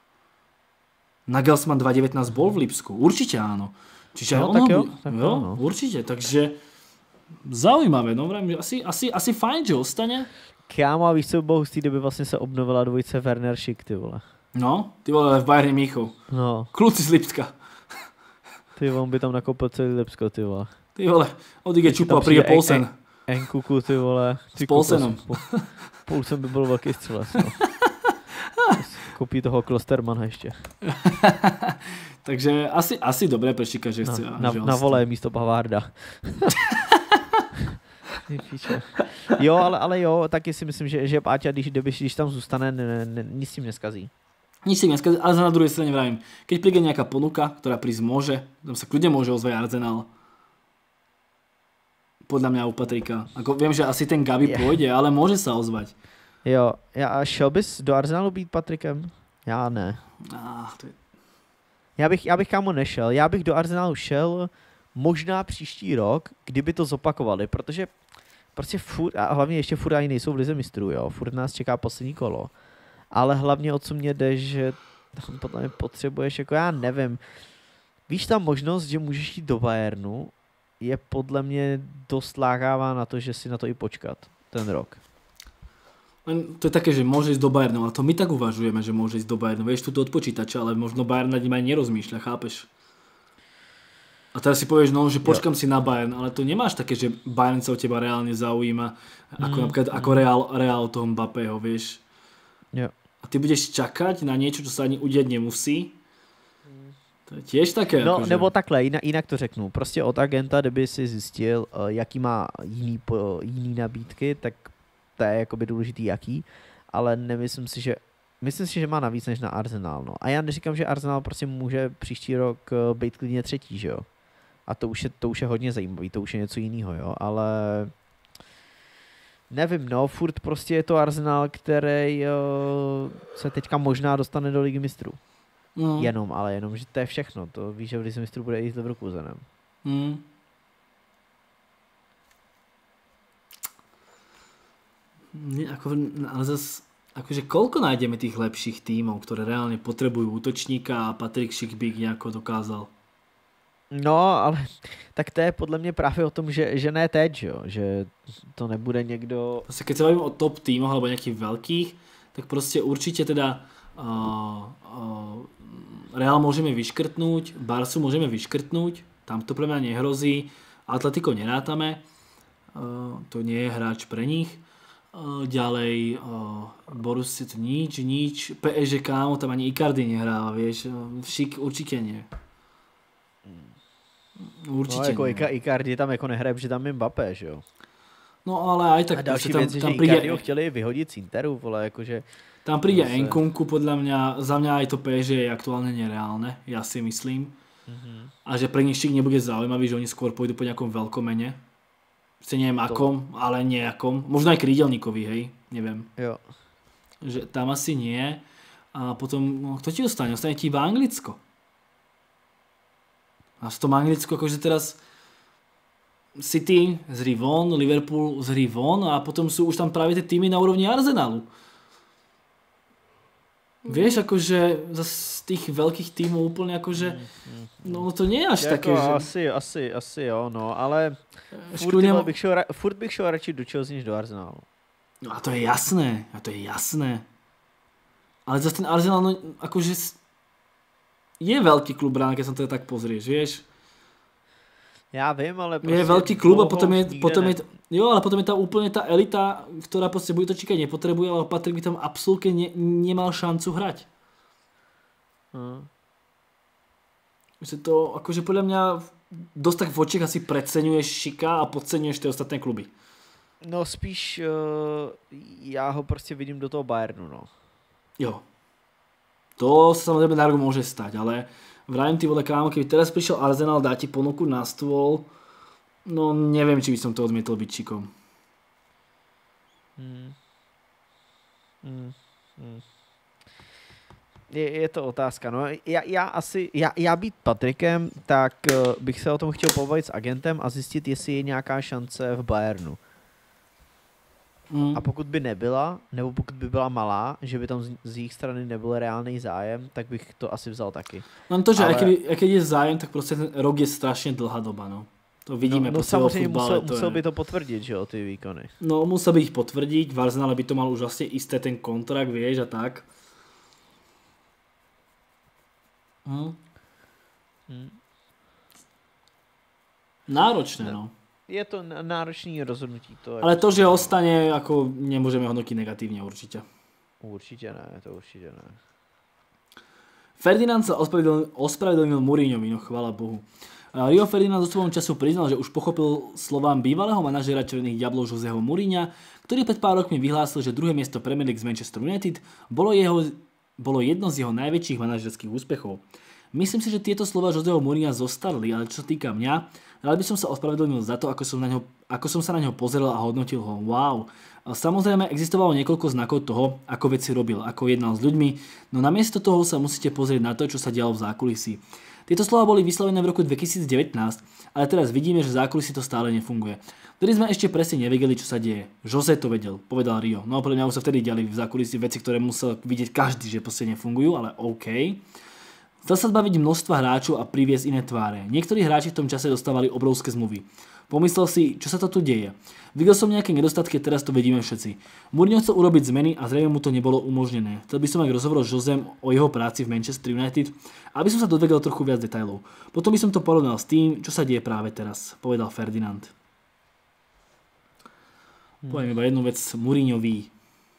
Nagelsmann 2019 bol v Lipsku, určite áno. Čiže no, tak jo, určite, takže zaujímavé, no asi fajn, že ostane. Kámo, a víš, co by bylo hustý, kdyby vlastně se obnovila dvojice Werner Schick, ty vole. No, ty vole, v Bayerně Mnichov. No. Kluci z Lipska. Ty vole, on by tam nakopil celý Lipsko, ty vole. Ty vole, odjde Čupu a přijde Poulsen. Nkunku, ty vole. S Poulsenem. Poulsen by byl velký střelec, no. Kopí toho Klostermana ještě. Takže asi dobré pre Šika, že chce. Na vole místo Bavarda. Jo, ale jo, taky si myslím, že Páťa, když tam zůstane, nic s tím neskazí. Nic s tím neskazí, ale na druhej strane vravím, keď príde nejaká ponuka, ktorá prísť môže, tam sa kľudne môže ozvať Arsenal. Podľa mňa u Patrika. Ako, viem, že asi ten Gabi pôjde, ale môže sa ozvať. Jo, a šel bys do Arsenalu být Patrikem? Já ne. Já bych kámo nešel. Já bych do Arsenalu šel možná příští rok, kdyby to zopakovali, protože prostě furt, a hlavně ještě furt ani nejsou v Lize mistrů, jo, furt nás čeká poslední kolo. Ale hlavně o co mě jde, že tam podle mě potřebuješ, jako já nevím, víš, ta možnost, že můžeš jít do Bayernu, je podle mě dost lákavá na to, že si na to i počkat ten rok. To je také, že môže ísť do Bayernu, ale to my tak uvažujeme, že môže ísť do Bayernu. Vieš, tu od počítača, ale možno Bayern nad ním aj nerozmýšľa, chápeš? A teraz si povieš, no, že počkam si na Bayern, ale to nemáš také, že Bayern sa o teba reálne zaujíma, ako napríklad ako Real toho Mbappého, vieš. Jo. A ty budeš čakať na niečo, čo sa ani udiať nemusí. To je tiež také. No, akože... nebo takhle, jinak to řeknu. Prostě od agenta, kdyby si zjistil, jaký má jiný nabídky, tak to je jakoby důležitý jaký, ale myslím si, že má navíc než na Arsenal. No. A já neříkám, že Arsenal prostě může příští rok být klidně třetí, že jo. A to už je hodně zajímavý, to už je něco jiného, jo, ale nevím, no, furt prostě je to Arsenal, který se teďka možná dostane do Ligy mistrů. Jenom, že to je všechno, to víš, že v Lize mistrů bude i s Leverkusenem. Ale zase, akože koľko nájdeme tých lepších tímov, ktoré reálne potrebujú útočníka a Patrik Šik by ich nejako dokázal? No, ale tak to je podle mě právě o tom, že ne teď, jo? Že to nebude někdo... Keď sa bavím o top tímoch alebo nejakých veľkých, tak proste určite teda Real môžeme vyškrtnúť, Barsu môžeme vyškrtnúť, tam to pre mňa nehrozí, Atletico nerátame, to nie je hráč pre nich. Ďalej Borussia to nič, PSG kámo, tam ani Icardi nehráva, vieš, Šik určite nie. Určite no, jako nie. Icardi tam jako nehraje, protože tam je Mbappé, že jo? No ale aj tak... A další tam, věc, že Icardiho chtěli vyhodit z Interu, vole, jakože... Tam príde Nkunku, podľa mňa, za mňa aj to PSG je aktuálne nereálne, ja si myslím. A že pre nich Šik nebude zaujímavý, že oni skôr pôjdu po nejakom veľkomene. Sice neviem akom, ale nejakom. Možno aj krídelníkovi, hej, neviem. Jo. Že tam asi nie. A potom, no, kto ti ostane? Ostane ti iba Anglicko. A v tom Anglicku akože teraz City zrí von, Liverpool zrí von a potom sú už tam práve tie týmy na úrovni Arsenalu. Vieš, akože z tých veľkých tímov úplne akože, no to nie je až také, že... Asi jo, no, ale furt bych šel radši do Chelsea než do Arsenalu. No a to je jasné, Ale zase ten Arsenal, no akože je veľký klub ráno, keď sa to tak pozrieš, vieš. Já vím, ale prostě je veľký klub a potom je tam úplne tá elita, ktorá proste bude to číkať nepotrebuje, ale Patrik by tam absolútne nemal šancu hrať. Že to, akože podľa mňa dosť tak v očiach asi preceňuješ Šika a podceňuješ tie ostatné kluby. No spíš já ho prostě vidím do toho Bayernu, no. Jo. To sa samozrejme na rok môže stať, ale vrajím ty vole kámo, keby teraz prišiel Arsenal, dá ti ponuku na stôl, no neviem, či by som to odmietol byť Šikom. Je to otázka, no. Já být Patrikem, tak bych se o tom chtěl pobavit s agentem a zjistit, jestli je nějaká šance v Bayernu. A pokud by nebyla, nebo pokud by byla malá, že by tam z jejich strany nebyl reálný zájem, tak bych to asi vzal taky. No to, že ale... aj keď je zájem, tak prostě ten rok je strašně dlhá doba, no. To vidíme po celom futbale. Musel by to potvrdit, že jo, ty výkony. No musel by ich potvrdiť, v Arsenale by to mal už vlastně isté ten kontrakt, vieš, a tak. Náročné, no. Je to náročný rozhodnutí. Ale to, že ostane, ako nemôžeme hodnotiť negatívne určite. Určite ne. Ferdinand sa ospravedlnil Mourinhovi, no chvála Bohu. Rio Ferdinand zo svojom času priznal, že už pochopil slovám bývalého manažera Červených diablov Joseho Mourinha, ktorý pred pár rokmi vyhlásil, že druhé miesto Premier League z Manchester United bolo jedno z jeho najväčších manažerských úspechov. Myslím si, že tieto slova Joseho Mourinha zostarli, ale čo sa týka mňa, rád by som sa ospravedlnil za to, ako som sa na ňo pozrel a hodnotil ho. Wow. Samozrejme, existovalo niekoľko znakov toho, ako veci robil, ako jednal s ľuďmi, no namiesto toho sa musíte pozrieť na to, čo sa dialo v zákulisí. Tieto slova boli vyslovené v roku 2019, ale teraz vidíme, že v zákulisí to stále nefunguje. Vtedy sme ešte presne nevedeli, čo sa deje. Jose to vedel, povedal Rio. No a podľa mňa už sa vtedy diali v zákulisí veci, ktoré musel vidieť každý, že proste nefungujú, ale OK. Chcel sa zbaviť množstva hráčov a priviesť iné tváre. Niektorí hráči v tom čase dostávali obrovské zmluvy. Pomyslel si, čo sa to tu deje. Videl som nejaké nedostatky, teraz to vidíme všetci. Mourinho chcel urobiť zmeny a zrejme mu to nebolo umožnené. Chcel by som mať rozhovor s Josem o jeho práci v Manchester United, aby som sa dozvedel trochu viac detailov. Potom by som to porovnal s tým, čo sa deje práve teraz, povedal Ferdinand. Poviem iba jednu vec, Mourinho ví.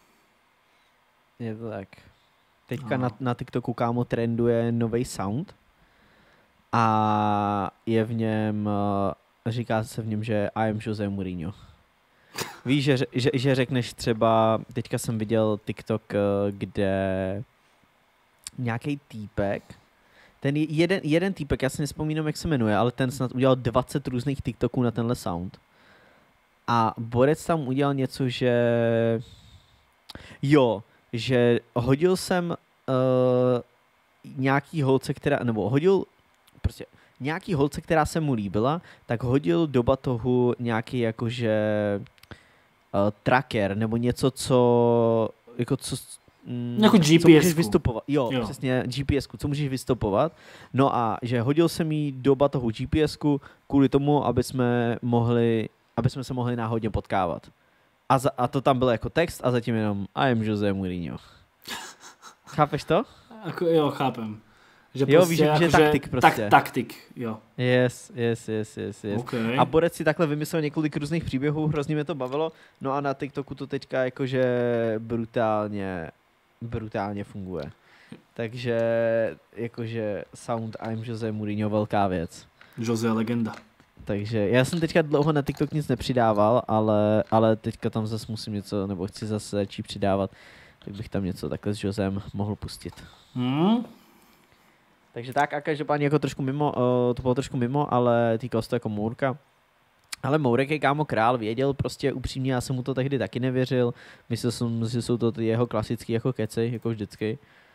Je to tak. Teďka na TikToku, kámo, trenduje nový sound a je v něm, říká se v něm, že I am Jose Mourinho. Víš, že řekneš třeba, teďka jsem viděl TikTok, kde nějaký týpek, ten jeden týpek, já si nespomínám, jak se jmenuje, ale ten snad udělal 20 různých TikToků na tenhle sound. A borec tam udělal něco, že že hodil jsem nějaký holce, nějaký holce, která se mu líbila, tak hodil do batohu nějaký jakože tracker, nebo něco, co jako GPS-ku. Co můžeš vystupovat. Jo, přesně GPS-ku, co můžeš vystupovat. No a že hodil jsem jí do batohu GPS-ku kvůli tomu, aby jsme se mohli náhodně potkávat. A to tam bylo jako text a zatím jenom I am Jose Mourinho. Chápeš to? Jo, chápem. Že jo, prostě, víš, že taktik prostě. Taktik, jo. Yes. Okay. A Borec si takhle vymyslel několik různých příběhů, hrozně mě to bavilo. No a na TikToku to teďka jakože brutálně funguje. Takže jakože sound I'm Jose Mourinho velká věc. Jose legenda. Takže já jsem teďka dlouho na TikTok nic nepřidával, ale teďka tam zase musím něco, nebo chci zase začít přidávat, tak bych tam něco takhle s Josem mohl pustit. Takže tak a každopádně jako trošku mimo, to bylo trošku mimo, ale týkalo se to jako Mourka. Ale Mourek je kámo král, věděl prostě upřímně, já jsem mu to tehdy taky nevěřil, myslel jsem, že jsou to ty jeho klasický jako keci, jako vždycky.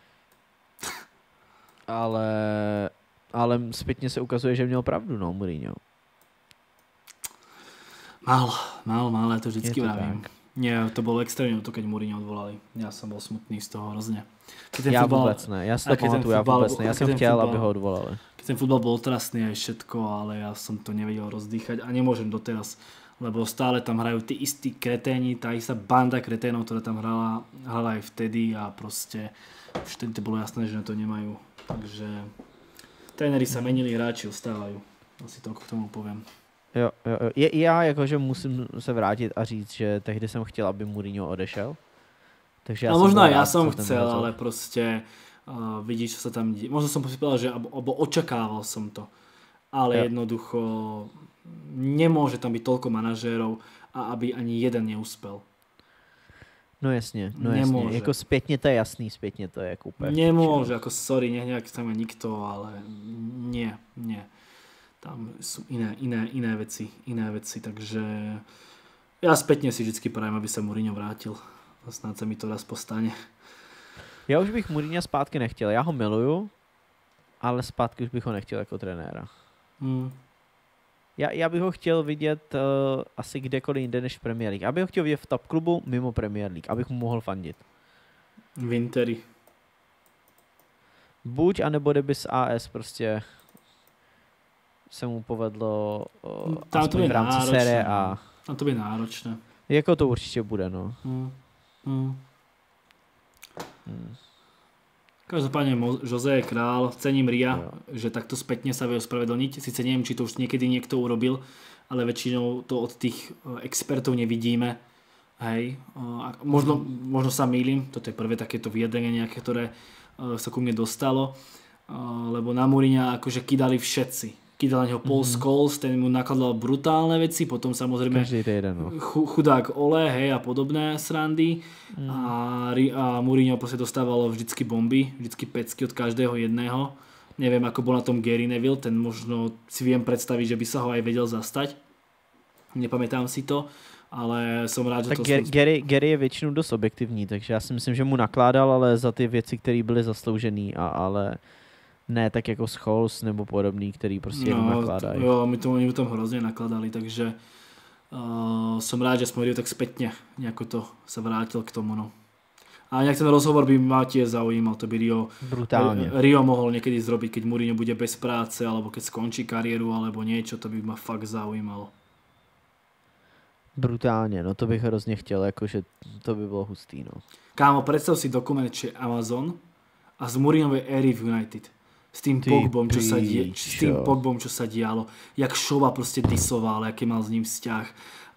Ale zpětně se ukazuje, že měl pravdu, no, Mourinho. Málo, ja to vždycky vravím. Nie, to bolo extrémne to, keď Mourinho odvolali. Ja som bol smutný z toho hrozne. Vôbec ne, ja si to pamatuju, ja som chtěl, aby ho odvolali. Keď ten futbal bol otrasný aj všetko, ale ja som to nevedel rozdýchať a nemôžem doteraz, lebo stále tam hrajú tí istí kreténi, tá istá banda kreténov, ktorá tam hrala aj vtedy a proste už vtedy to bolo jasné, že na to nemajú. Takže tréneri sa menili, hráči ostávajú. Asi toľko k tomu poviem. Jo. Já jakože musím se vrátit a říct, že tehdy jsem chtěl, aby Mourinho odešel. Takže no možno aj ja som chcel, ale proste vidíš, čo sa tam deje. Možno som povedal, že alebo očakával som to. Ale jednoducho nemôže tam byť toľko manažérov a aby ani jeden neúspel. No jasně. Jako zpětně to je jasný, zpětně to je jako úplně. Nemôže, ako sorry, nech sa ma nikto, ale nie. Tam sú iné veci, takže ja spätne si vždycky prajem, aby sa Mourinho vrátil. Snad sa mi to raz postane. Já už bych Mourinha zpátky nechtěl, já ho miluju, ale zpátky už bych ho nechtěl jako trenéra. Já bych ho chtěl vidět asi kdekoliv jinde než v Premier League. Já bych ho chtěl vidět v top klubu mimo Premier League, abych mu mohl fandit. V Interi. Buď, anebo kdyby z AS prostě se mu povedlo aspoň v rámci série A. Tam to bude náročné. Jako to určitě bude, no. Každopádne Jose je král, cením Ria, že takto spätne sa vie ospravedlniť. Sice neviem, či to už niekedy niekto urobil, ale väčšinou to od tých expertov nevidíme. Hej. Možno sa mýlim, toto je prvé takéto vyjadrenie nejaké, ktoré sa ku mne dostalo, lebo na Mourinha akože kydali všetci. Kydal na neho Paul Scholes, ten mu nakladal brutálne veci, potom samozrejme chudák Ole, hej, a podobné srandy. A Mourinho proste dostávalo vždycky bomby, vždycky pecky od každého jedného. Neviem, ako bol na tom Gary Neville, ten možno si viem predstaviť, že by sa ho aj vedel zastať. Nepamätám si to, ale som rád, že tak to... Gary je většinou dost objektivní, takže já si myslím, že mu nakládal, ale za ty věci, které byly zasloužený, ale... Ne tak jako Scholes nebo podobný, který prostě jenom nakládají. Jo, my tam hrozně nakladali, takže som rád, že sme tak spätne nejako to sa vrátil k tomu. No. A nejak ten rozhovor by ma tiež zaujímal, to by Rio mohol niekedy zrobiť, keď Mourinho bude bez práce, alebo keď skončí kariéru, alebo niečo, to by ma fakt zaujímalo. Brutálně, no to bych hrozně chtěl, jakože to by bylo hustý, no. Kámo, predstav si dokument, či Amazon a z Mourinhovej éry v United. S tým Pogbom, čo sa dialo, jak Šova proste disoval, aký mal s ním vzťah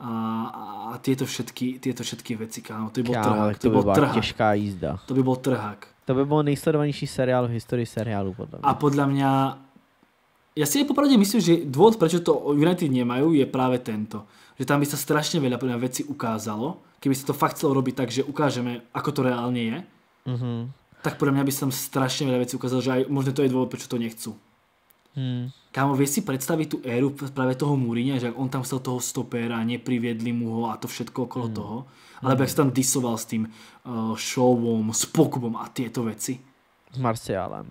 a tieto všetky veci, kámo, to by bol trhák. To by bola těžká jízda. To by bol trhák. To by bol nejsledovanější seriál v historii seriálu, podľa mňa. A podľa mňa, ja si aj popravde myslím, že dôvod, prečo to United nemajú, je práve tento. Že tam by sa strašne veľa vecí ukázalo, keby sa to fakt chcelo robiť tak, že ukážeme, ako to reálne je. Tak podľa mňa by som strašne veľa vecí ukázal, že aj možno to je dôvod, prečo to nechcú. Kámo, vieš si predstaviť tú éru práve toho Mourinha, že ak on tam chcel toho stopéra, nepriviedli mu ho a to všetko okolo toho, alebo ak sa tam disoval s tým Showom, s Pogbom a tieto veci. S Marciálem.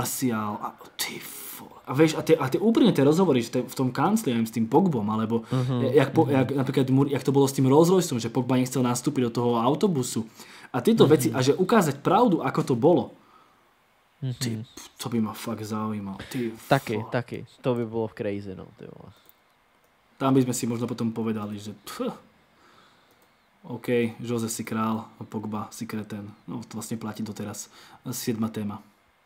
A vieš, a tie úprimne tie rozhovory v tom kancli, s tým Pogbom, alebo jak napríklad, jak to bolo s tým Rolls Royceom, že Pogba nechcel nastúpiť do toho autobusu. A tieto veci, a že ukázať pravdu, ako to bolo, to by ma fakt zaujímalo. Taky. To by bolo crazy, no. Ty vole. Tam by sme si možno potom povedali, že OK, Jose si král, Pogba si kreten. No to vlastně platí doteraz. 7. téma.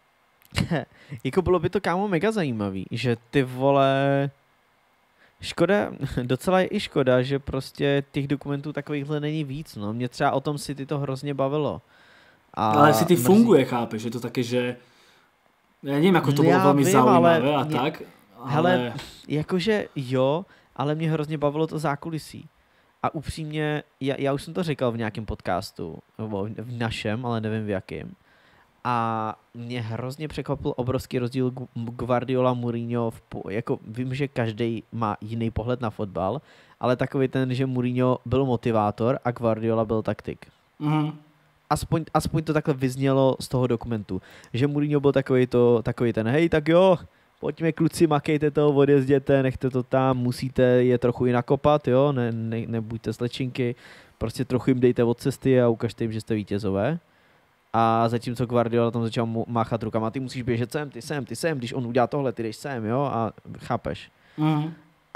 Jako bylo by to, kámo, mega zajímavý, že ty vole... Škoda, docela je i škoda, že prostě těch dokumentů takovýchhle není víc, no. Mě třeba o tom City to hrozně bavilo. Ale City funguje, chápeš, je to také, že... Já nevím, jako to bylo velmi zaujímavé a tak. Hele, jakože jo, ale mě hrozně bavilo to zákulisí. A upřímně, já už jsem to říkal v nějakém podcastu, nebo v našem, ale nevím v jakém. A mě hrozně překvapil obrovský rozdíl Guardiola, Mourinho. Jako vím, že každý má jiný pohled na fotbal, ale takový ten, že Mourinho byl motivátor a Guardiola byl taktik. Mm. Aspoň to takhle vyznělo z toho dokumentu. Že Mourinho byl takový ten, hej, tak jo, pojďme kluci, makejte to, odjezděte, nechte to tam, musíte je trochu i nakopat, jo, nebuďte slečinky, prostě trochu jim dejte od cesty a ukažte jim, že jste vítězové. A zatímco Guardiola tam začal máchat rukama, ty musíš běžet ty sem, když on udělá tohle, ty jdeš sem, jo, a chápeš. Mm.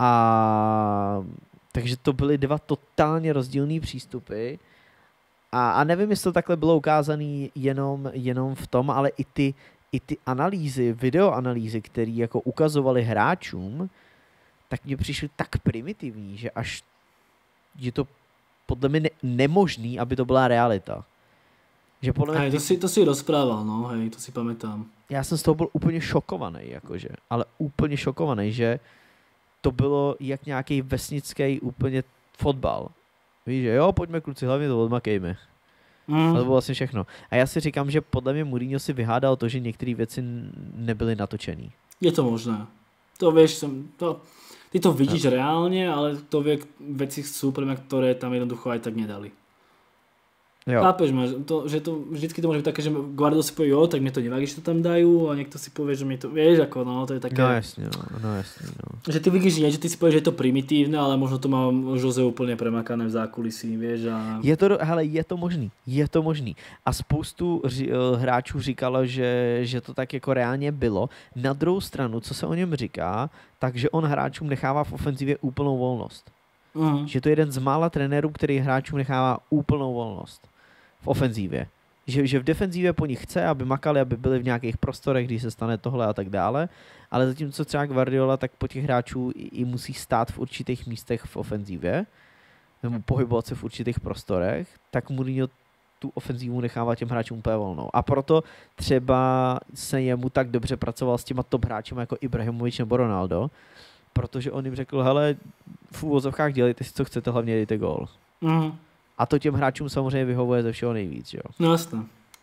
A takže to byly dva totálně rozdílný přístupy a nevím, jestli to takhle bylo ukázané jenom v tom, ale i ty analýzy, videoanalýzy, které jako ukazovaly hráčům, tak mně přišly tak primitivní, že až je to podle mě nemožný, aby to byla realita. Že podle mě to si rozprával, no, hej, to si pamätám. Já jsem z toho byl úplně šokovaný, jakože, ale úplně šokovaný, že to bylo jak nějaký vesnický úplně fotbal. Víš, že jo, pojďme kluci, hlavně to odmakejme. Ale to bylo vlastně všechno. A já si říkám, že podle mě Mourinho si vyhádal to, že některé věci nebyly natočený. Je to možné. To vieš, ty to vidíš reálne, ale to veci sú pre mňa, ktoré tam jednoducho aj tak nedali. Jo. Chápeš ma, že to vždycky to môže byť také, že Guardiola si povie, jo, tak mne to nevadí, že to tam dajú a niekto si povie, že mi to, vieš, ako no, to je také... No jasne, no. Že ty vidíš, že ty si povieš, že je to primitívne, ale možno to má Jose úplne premakané v zákulisí, vieš, a... Je to možný. A spoustu hráčů říkalo, že to tak jako reálně bylo. Na druhou stranu, co se o něm říká, takže on hráčům nechává v ofenzivě úplnou volnost. Že to je jeden z mála trenérů, který hráčům nechává úplnou volnost v ofenzívě. Že v defenzívě po nich chce, aby makali, aby byli v nějakých prostorech, když se stane tohle a tak dále, ale zatímco třeba Guardiola, tak po těch hráčů i musí stát v určitých místech v ofenzívě, nebo pohybovat se v určitých prostorech, tak Mourinho tu ofenzívu nechává těm hráčům úplně volnou. A proto třeba se jemu tak dobře pracoval s těma top hráčem jako Ibrahimovič nebo Ronaldo, protože on jim řekl, hele, v úvozovkách dělejte si, co chcete, hlavně dejte gól. A to těm hráčům samozřejmě vyhovuje ze všeho nejvíc, jo. No jasně.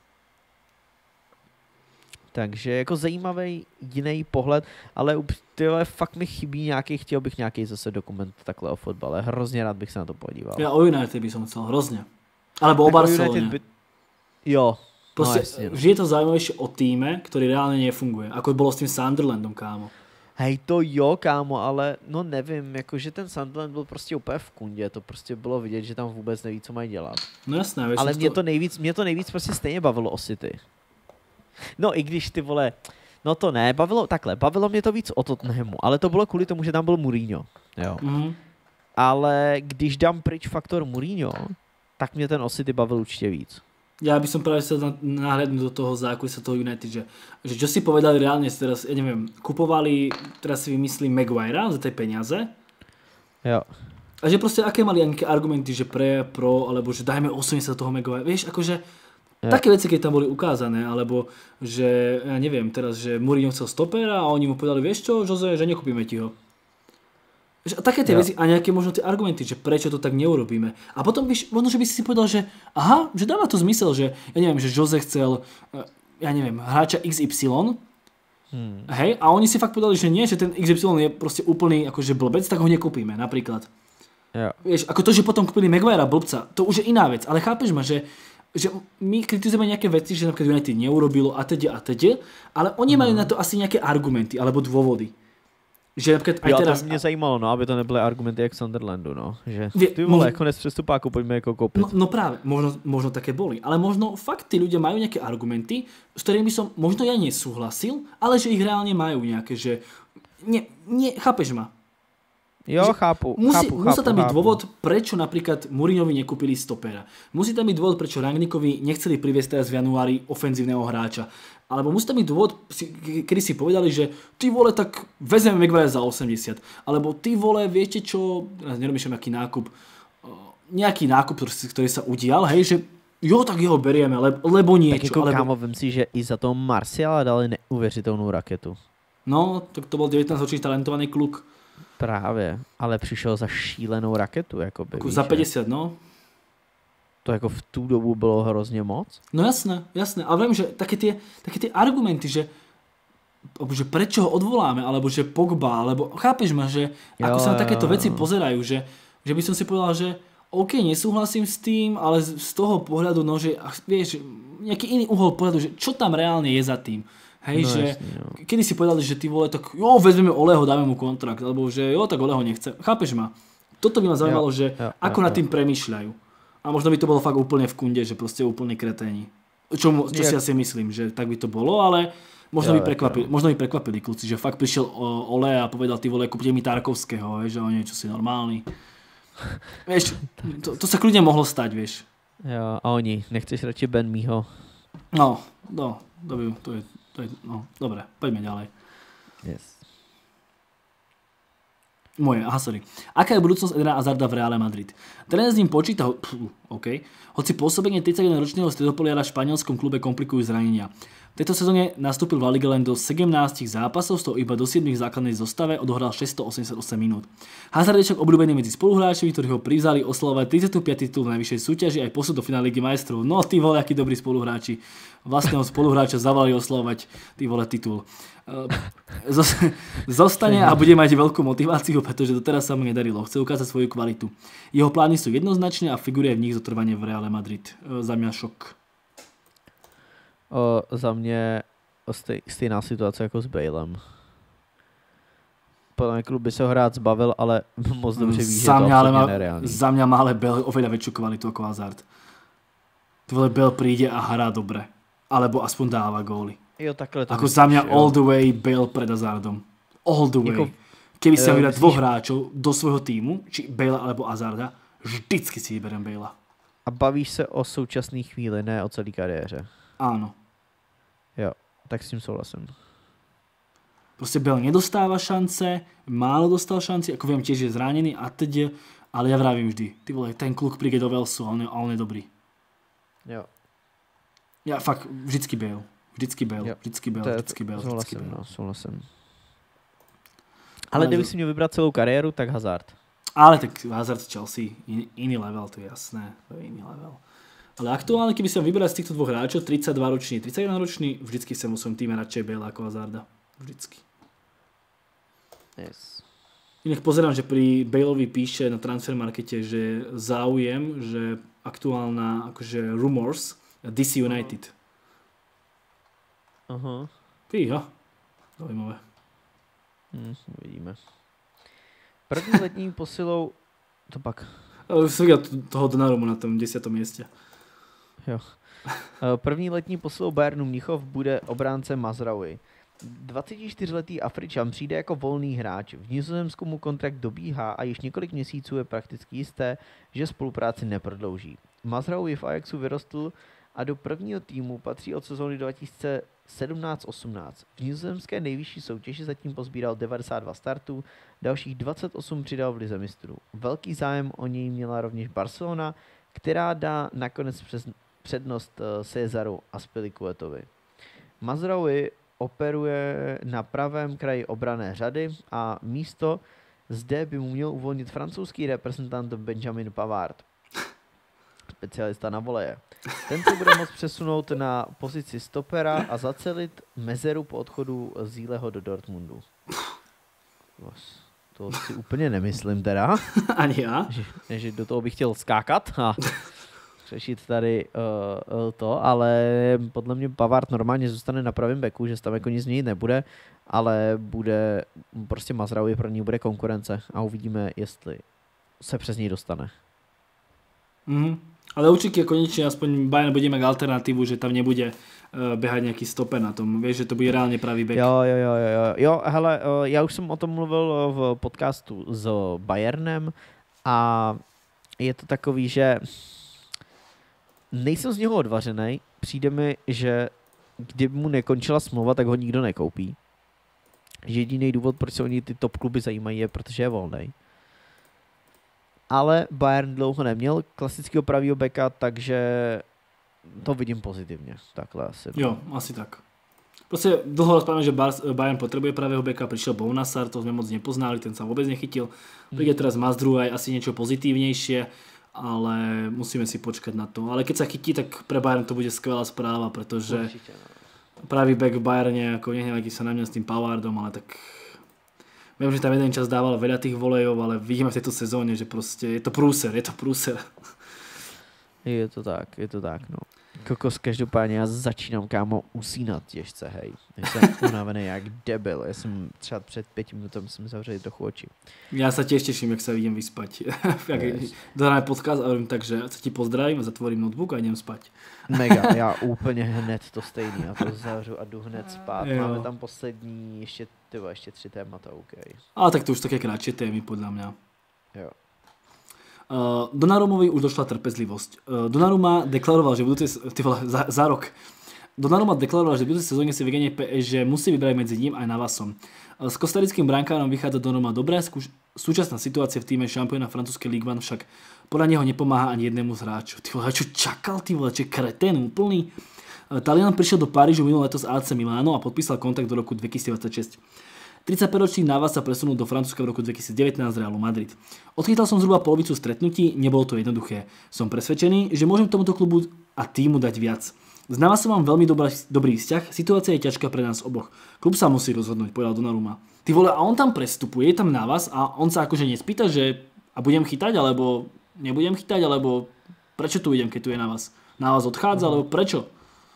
Takže jako zajímavý jiný pohled, ale fakt mi chybí chtěl bych nějaký zase dokument takhle o fotbale. Hrozně rád bych se na to podíval. Ja o United by som chcel, hrozně. Alebo o Barcelone. Jo. Proste, vždy je to zaujímavejšie o týme, ktorý reálne nefunguje. Ako bolo s tým Sunderlandom, kámo. Hej, to jo, kámo, ale no nevím, jakože ten Sunderland byl prostě úplně v kundě, to prostě bylo vidět, že tam vůbec neví, co mají dělat. No jasné. Ale mě to nejvíc prostě stejně bavilo o City. No i když ty vole, no to ne, bavilo mě to víc o Tottenhamu, ale to bylo kvůli tomu, že tam byl Mourinho, jo. Ale když dám pryč faktor Mourinho, tak mě ten o City bavil určitě víc. Ja by som práve chcel nahľadnúť do toho zákulisa toho United, že čo si povedali reálne, teraz, ja neviem, kupovali, teraz si vymyslím Maguirea za tie peniaze. Jo. A že proste aké mali nejaké argumenty, že pro, alebo že dajme 80 toho Maguirea. Vieš, akože také veci, keď tam boli ukázané, alebo že, ja neviem, teraz, že Mourinho chcel stopera a oni mu povedali, vieš čo, Jose, že nekúpime ti ho. A také tie veci a nejaké možno tie argumenty, že prečo to tak neurobíme. A potom možno, že by si povedal, že aha, že dáva to zmysel, že ja neviem, že Jose chcel, ja neviem, hráča XY, hej, a oni si fakt povedali, že nie, že ten XY je proste úplný akože blbec, tak ho nekúpime, napríklad. Jo. Vieš, ako to, že potom kúpili Maguirea blbca, to už je iná vec, ale chápeš ma, že my kritizujeme nejaké veci, že napríklad United neurobilo a teď, ale oni majú na to asi nejaké argumenty alebo dôvody. Že například aj teraz... to mě zajímalo, no, aby to nebyly argumenty jak Sunderlandu, no. Že ty vole, konec přestupáku, pojďme jako koupit. No práve, možno také boli. Ale možno fakt tí ľudia majú nejaké argumenty, s ktorými som možno ja nesúhlasil, ale že ich reálne majú nejaké, že... Nie, chápeš ma? Jo, chápu. Musí tam byť dôvod, prečo napríklad Mourinhovi nekúpili stopera. Musí tam byť dôvod, prečo Rangnickovi nechceli priviesť teraz v januári ofenzívneho hráča. Alebo musí tam byť dôvod, kedy si povedali, že ty vole, tak vezmeme Maguire za 80. Alebo ty vole, viete čo, nerozmýšľam nejaký nákup, ktorý sa udial, hej, že jo, tak jeho berieme, lebo niečo. Tak jako kámo, vem si, že i za toho Martiala dali neuvěřitelnou raketu. No, tak to bol 19-ročný talentovaný kluk. Právě, ale přišel za šílenou raketu. Jakoby, za 50, no. To jako v tu dobu bylo hrozně moc. No jasné. Ale viem, že také tie argumenty, že prečo ho odvoláme, alebo že Pogba, alebo chápeš ma, že ako sa na takéto veci pozerajú, že by som si povedal, že OK, nesúhlasím s tým, ale z toho pohľadu, no, že vieš, nejaký iný uhol pohľadu, že čo tam reálne je za tým. Hej, no, že jasný, kedy si povedali, že ty vole, tak jo, vezmeme Oleho, dáme mu kontrakt, alebo že jo, tak Oleho nechce. Chápeš ma? Toto by ma zaujímalo, že ako nad tým premýšľajú. A možno by to bolo fakt úplne v kunde, že proste úplne kreténi. Čo si asi myslím, že tak by to bolo, ale možno by prekvapili kluci, že fakt prišiel Ole a povedal, ty vole, kúpte mi Tarkovského, že on je čosi normálny. Vieš, to sa kľudne mohlo stať, vieš. Jo, a oni, nechceš radši Ben Mího? No, dobre, poďme ďalej. Yes. Sorry. Aká je budúcnosť Edena Hazarda v Reále Madrid? Tréner s ním počíta, OK, hoci pôsobenie 31-ročného stredopoliara v španielskom klube komplikujú zranenia. V tejto sezóne nastúpil v La Liga len do 17 zápasov, z toho iba do 7 v základnej zostave, odohral 688 minút. Hazard je však obľúbený medzi spoluhráčmi, ktorí ho privzali oslavovať 35. titul v najvyššej súťaži aj posud do finále Ligy majstrov. No ty vole, akí dobrí spoluhráči. Vlastného spoluhráča zavolali oslavovať ty vole titul. Zostane a bude mať veľkú motiváciu, pretože doteraz sa mu nedarilo. Chce ukázať svoju kvalitu. Jeho plány sú jednoznačné a figuruje v nich zotrvanie v Reále Madrid. Za mňa šok. Za mě stejná situace jako s Balem. Podľa mňa klub by se ho rád zbavil, ale moc dobře ví, že je to absolutně nereálný. Za mňa má ale Bale oveľa väčšiu kvalitu ako Hazard. Tvoj Bale príde a hrá dobre. Alebo aspoň dáva góly. Jo, takhle to ako za mňa all the way Bale pred Hazardom. All the way. Keby si vybrať dvoch hráčov do svojho týmu, či Bale alebo Hazarda, vždycky si vyberiem Bale. A bavíš se o současné chvíli, ne o celé kariéře. Áno. Jo, tak s tím souhlasím. Proste Bale nedostáva šance, málo dostal šanci, ako viem, tiež je zranený a teď, ale ja vravím vždy, ty vole, ten kluk príde do Velsu a on je dobrý. Jo. Ja fakt, vždycky Bale. Vždycky Bale. Souhlasím. Ale kdyby si měl vybrat celou kariéru, tak Hazard. Ale tak Hazard Chelsea, iný level, to je jasné, to je iný level. Ale aktuálne, keby som vybral z týchto dvoch hráčov, 32-ročný, 31-ročný, vždycky som vo svojom týme radšej Bale ako Hazarda. Vždycky. Yes. Inak pozerám, že pri Baleovi píše na Transfermarkete, že záujem, že aktuálna akože rumors DC United. Aha. Fíha. Zaujímavé. Uvidíme. První letní posilou to pak. Som videl toho Donnarumu na tom 10. mieste. Jo. První letní posilou Bayernu Mnichov bude obránce Mazraoui. 24-letý Afričan přijde jako volný hráč. V Nizozemsku mu kontrakt dobíhá a již několik měsíců je prakticky jisté, že spolupráci neprodlouží. Mazraoui v Ajaxu vyrostl a do prvního týmu patří od sezóny 2017-18. V nizozemské nejvyšší soutěži zatím pozbíral 92 startů, dalších 28 přidal v lize mistrů. Velký zájem o něj měla rovněž Barcelona, která dá nakonec přednost Cezaru a Spilicuetovi. Mazraoui operuje na pravém kraji obranné řady a místo zde by mu měl uvolnit francouzský reprezentant Benjamin Pavard, specialista na voleje. Ten se bude moct přesunout na pozici stopera a zacelit mezeru po odchodu Zíleho do Dortmundu. To si úplně nemyslím teda. Ani já. Že do toho bych chtěl skákat a řešit tady to, ale podle mě Pavard normálně zůstane na pravém beku, že se tam jako nic změnit nebude, ale bude prostě Mazraoui pro ní bude konkurence a uvidíme, jestli se přes něj dostane. Ale určite konečne aspoň Bayern bude mať alternatívu, že tam nebude behať nejaký stoper na tom. Vieš, že to bude reálne pravý back. Jo, hele, já už jsem o tom mluvil v podcastu s Bayernem a je to takový, že nejsem z něho odvařenej. Přijde mi, že kdyby mu nekončila smlouva, tak ho nikdo nekoupí. Jediný důvod, proč se oni ty top kluby zajímají, je, protože je volnej. Ale Bayern dlouho neměl klasického pravýho beka, takže to vidím pozitivně. Takhle asi. Jo, asi tak. Proste dlho rozprávame, že Bayern potrebuje pravého beka, prišiel Bounasar, to sme moc nepoznali, ten sa vôbec nechytil. Príde teraz Mazdruaj, asi niečo pozitívnejšie, ale musíme si počkať na to. Ale keď sa chytí, tak pre Bayern to bude skvelá správa, pretože pravý back v Bayerne, ako nehnevajte sa na mňa s tým Pavardom, ale tak viem, že tam jeden čas dával veľa tých volejov, ale vidíme v tejto sezóne, že proste je to prúser. Je to tak, no. Kokos, každopádně já začínám, kámo, usínat těžce, hej. Jsem unavený jak debil. Já jsem třeba před 5 minutami jsem zavřel trochu oči. Ja sa tiež teším, jak sa idem vyspať. Dohráme podcast a hovorím tak, že sa ti pozdravím a zatvorím notebook a idem spať. Mega, já úplně hned to stejný. Já to zavřu a jdu hned spát. Jo. Máme tam poslední, ještě 3 témata, OK. Ale tak to už také kratšie témy, podľa mňa. Jo. Donnarumovi už došla trpezlivosť. Donnarumma deklaroval, že za rok. Donnarumma deklaroval, že v budúcej sezóne si vygenie že musí vybrať medzi ním aj Navasom. S kostarickým brankárom vychádza Donnarumma dobré. Súčasná situácia v týme šampióna francúzskej Ligue 1 však podľa neho nepomáha ani jednému z hráčov. Ty vole, čo čakal, ty vole, čo kretén úplný. Talian prišiel do Parížu minulé leto z AC Milano a podpísal kontrakt do roku 2026. 35-ročný Navas sa presunul do Francúzska v roku 2019 z Realu Madrid. Odchytal som zhruba polovicu stretnutí, nebolo to jednoduché. Som presvedčený, že môžem tomuto klubu a týmu dať viac. S Navasom mám veľmi dobrý vzťah, situácia je ťažká pre nás oboch. Klub sa musí rozhodnúť, povedal Donnarumma. Ty vole, a on tam prestupuje, je tam Navas a on sa akože nespýta, že a budem chytať, alebo nebudem chytať, alebo prečo tu idem, keď tu je Navas? Navas odchádza, alebo prečo?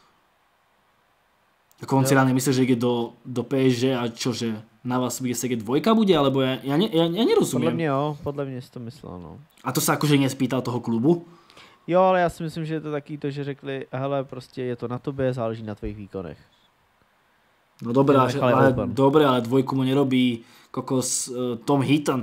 Ako on si reálne myslí, že ide do PSG a čože Navas bude sedět dvojka bude, alebo ja nerozumiem. Podle mě si to myslel, no. A to sa akože nespýtal toho klubu? Jo, ale já si myslím, že je to taky to, že řekli, hele, prostě je to na tobě, záleží na tvých výkonech. No dobré, ale dvojku mu nerobí kokos Tom Heaton.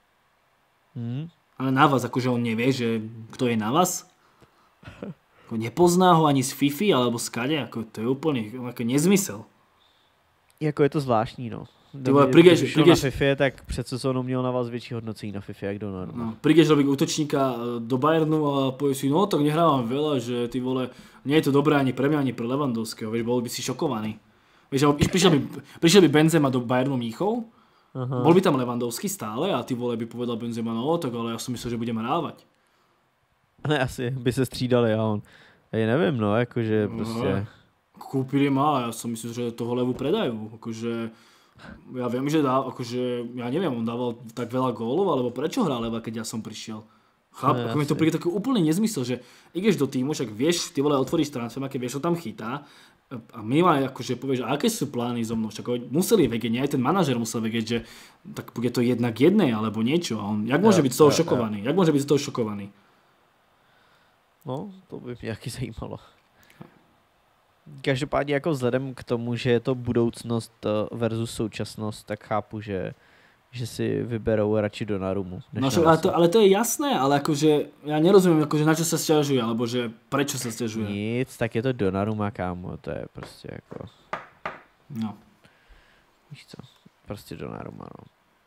Ale Navas, akože on nevie, že kto je Navas? Ako nepozná ho ani z Fifi alebo z kade, ako to je úplne ako nezmysel. Jako je to zvláštní, no. Když na FIFA, tak před sezónou měl na vás větší hodnocení na FIFA, jak Donnarumma. No, prídeš robiť útočníka do Bayernu a povieš si, no tak nehrávam veľa, že ty vole, nie je to dobré ani pre mňa, ani pre Lewandowského, vieš, bol by si šokovaný. Vieš, prišiel by Benzema do Bayernu Mníchov, bol by tam Lewandowski stále a ty vole by povedal Benzema, no tak ale ja som myslel, že budem hrávať. Ne, asi by se střídali a on, já nevím, no, jakože prostě... Kúpili ma a ja som myslel, že toho Levu predajú, akože... Ja viem, že akože, ja neviem, on dával tak veľa gólov, alebo prečo hral Leva, keď ja som prišiel? Ako mi to príde taký úplný nezmysel, že ideš do týmu, však vieš, ty vole, otvoríš transfer, keď vieš, čo tam chytá a minimálne akože povieš, aké sú plány so mnou, však museli vedieť, nie aj ten manažer musel vedieť, že tak bude to 1-1 alebo niečo a on, jak môže byť z toho šokovaný? Jak môže byť z toho šokovaný? No, to by mě jaký zajímalo. Každopádně jako vzhledem k tomu, že je to budoucnost versus současnost, tak chápu, že si vyberou radši Donnarummu. No, ale to je jasné, ale akože ja nerozumiem, akože na čo sa sťažuje, alebo že prečo sa sťažuje. Nic, tak je to Donnarumma, kámo, to je prostě jako... No. Víš co, prostě Donnarumma, no.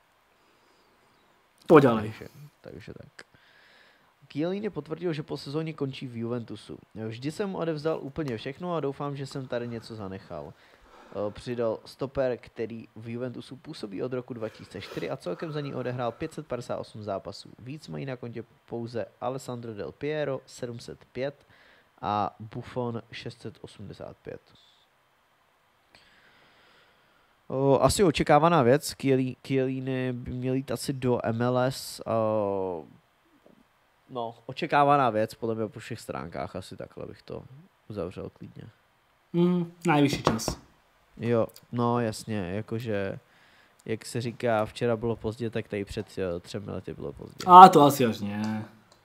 Poď ďalej. Takže tak. Chiellini potvrdil, že po sezóně končí v Juventusu. Vždy jsem mu odevzdal úplně všechno a doufám, že jsem tady něco zanechal. Přidal stoper, který v Juventusu působí od roku 2004 a celkem za ní odehrál 558 zápasů. Víc mají na kontě pouze Alessandro Del Piero 705 a Buffon 685. Asi očekávaná věc. Chiellini by měl jít asi do MLS. No, očekávaná věc, podle mě po všech stránkách, asi takhle bych to uzavřel klidně. Najvyšší čas. Jo, no jasně, jakože, jak se říká, včera bylo pozdě, tak tady před 3 lety bylo pozdě. A to asi až nie.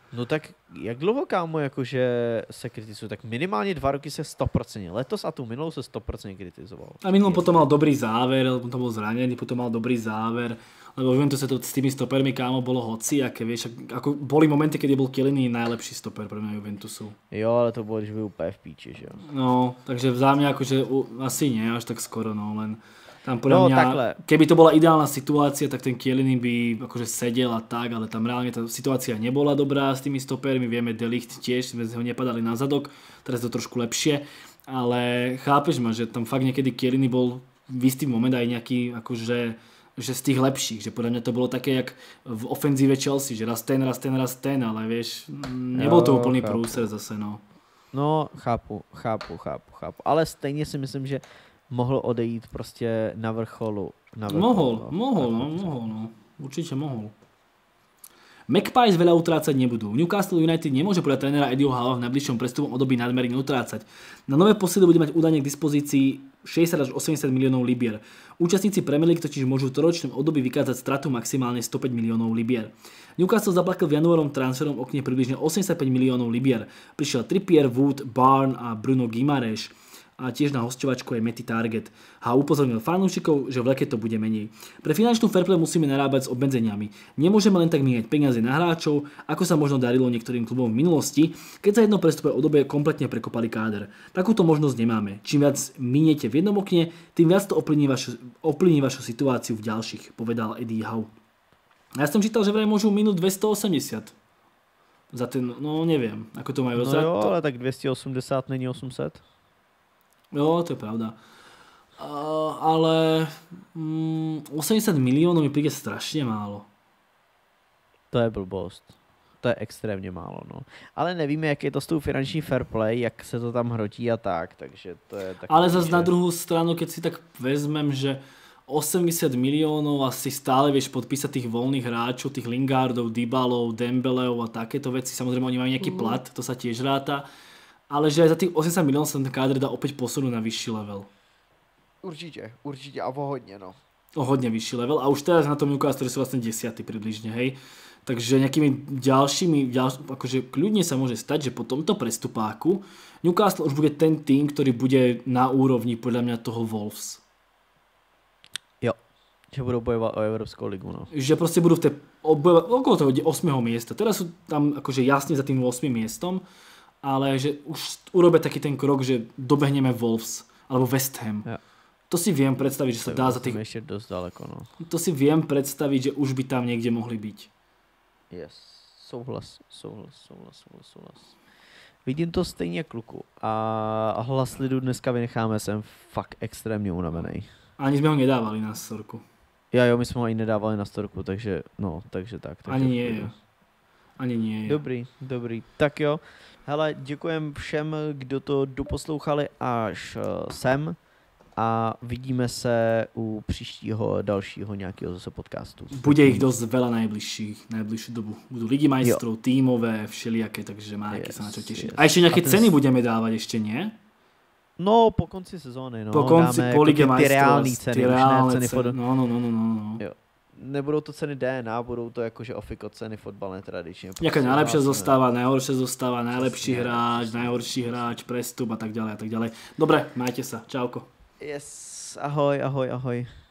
No tak jak dlouho, kámo, jakože se kritizuje? Tak minimálně 2 roky se 100%. Letos a tu minulou se 100% kritizoval. A minulom potom mal dobrý záver, lebo to bol zranený, potom mal dobrý záver. Lebo Juventus to s tými stopermi, kámo, bolo hociaké, vieš, ako boli momenty, kedy bol Chiellini najlepší stoper pre mňa Juventusu. Jo, ale to bolo, když byl úplně v píči, že jo. No, takže za mňa akože asi nie, až tak skoro, no, len tam podľa mňa, takhle. keby to bola ideálna situácia, tak ten Chiellini by akože sedel a tak, ale tam reálne tá situácia nebola dobrá s tými stopermi, vieme, De Ligt tiež, sme ho nepadali na zadok, teraz to trošku lepšie, ale chápeš ma, že tam fakt niekedy Chiellini bol v istý moment aj nejaký, akože že z tých lepších, že podľa mňa to bolo také jak v ofenzíve Chelsea, že raz ten, ale vieš, nebol to úplný prúser zase, no. No, chápu, ale stejně si myslím, že mohl odejít prostě na vrcholu. Mohol, určite mohol. Magpies veľa utrácať nebudú. Newcastle United nemôže podľa trénera Eddieho Howeho v najbližšom prestupnom období nadmerne utrácať. Na nové posily bude mať údajne k dispozícii 60 až 80 miliónov libier. Účastníci Premier League totiž môžu v trojročnom období vykázať stratu maximálne 105 miliónov libier. Newcastle zaplatil v januárom transferom okne približne 85 miliónov libier. Prišiel Trippier, Wood, Barnes a Bruno Guimaraes. A tiež na hosťovačku je Matty Target. A upozornil fanúšikov, že v lete to bude menej. Pre finančnú fair play musíme narábať s obmedzeniami. Nemôžeme len tak míňať peniaze na hráčov, ako sa možno darilo niektorým klubom v minulosti, keď sa jedno prestupové obdobie kompletne prekopali káder. Takúto možnosť nemáme. Čím viac miniete v jednom okne, tým viac to ovplyvní vašu situáciu v ďalších, povedal Eddie Howe. Ja som čítal, že vraj môžu minúť 280. Za ten, no neviem, ako to majú. No jo, ale tak 280 není 800. Jo, to je pravda. Ale 80 miliónov mi príde strašne málo. To je blbost. To je extrémně málo, no. Ale nevíme, jak je to s tou finanční fair play, jak se to tam hrotí a tak, takže to je tak. Ale zase na druhou stranu, keď si tak vezmem, že 80 miliónov asi stále vieš podpísať tých voľných hráčov, tých Lingardov, Dybalov, Dembeleov a takéto veci. Samozrejme, oni majú nejaký plat, to sa tiež ráta. Ale že aj za tých 80 miliónov sa ten káder dá opäť posunúť na vyšší level. Určite a o hodne, no. O hodne vyšší level a už teraz na tom Newcastle sú vlastne 10. približne, hej. Takže nejakými ďalšími, akože kľudne sa môže stať, že po tomto prestupáku Newcastle už bude ten tým, ktorý bude na úrovni podľa mňa toho Wolves. Jo, že budú bojovať o Európskou ligu, no. Že proste budú v tej okolo toho 8. miesta. Teraz sú tam akože jasne za tým 8. miestom, ale že už urobia taký ten krok, že dobehneme Wolves alebo West Ham. Ja. To si viem predstaviť, že sa dá za tých... ešte dosť ďaleko, no. To si viem predstaviť, že už by tam niekde mohli byť. Yes, souhlas. Vidím to stejně, kluku. A hlas lidu dneska vynecháme, jsem fakt extrémně unavený. Ani jsme ho nedávali na storku. Jo, my jsme ho ani nedávali na storku, takže tak. Ani nie. Dobrý. Tak jo. Hele, děkujem všem, kdo to doposlouchali až sem. A vidíme se u příštího dalšího nějakého zase podcastu. Bude ich dosť veľa najbližšiu dobu. Budú Ligy majstrov, tímové, všelijaké, takže máte sa na čo tešiť. A ešte nejaké ceny budeme dávať, ešte nie? No, po konci sezóny, no. Po konci, po Lige majstrov. Ty reální ceny, ceny. No. Jo. Nebudou to ceny DNA, budou to jakože ofiko ceny fotbalné tradičně. Nejaká najlepšia zostáva, najhoršia zostáva, najlepší hráč, najhorší hráč, prestup a tak ďalej. Dobre, majte sa. Čauko. Yes, ahoj.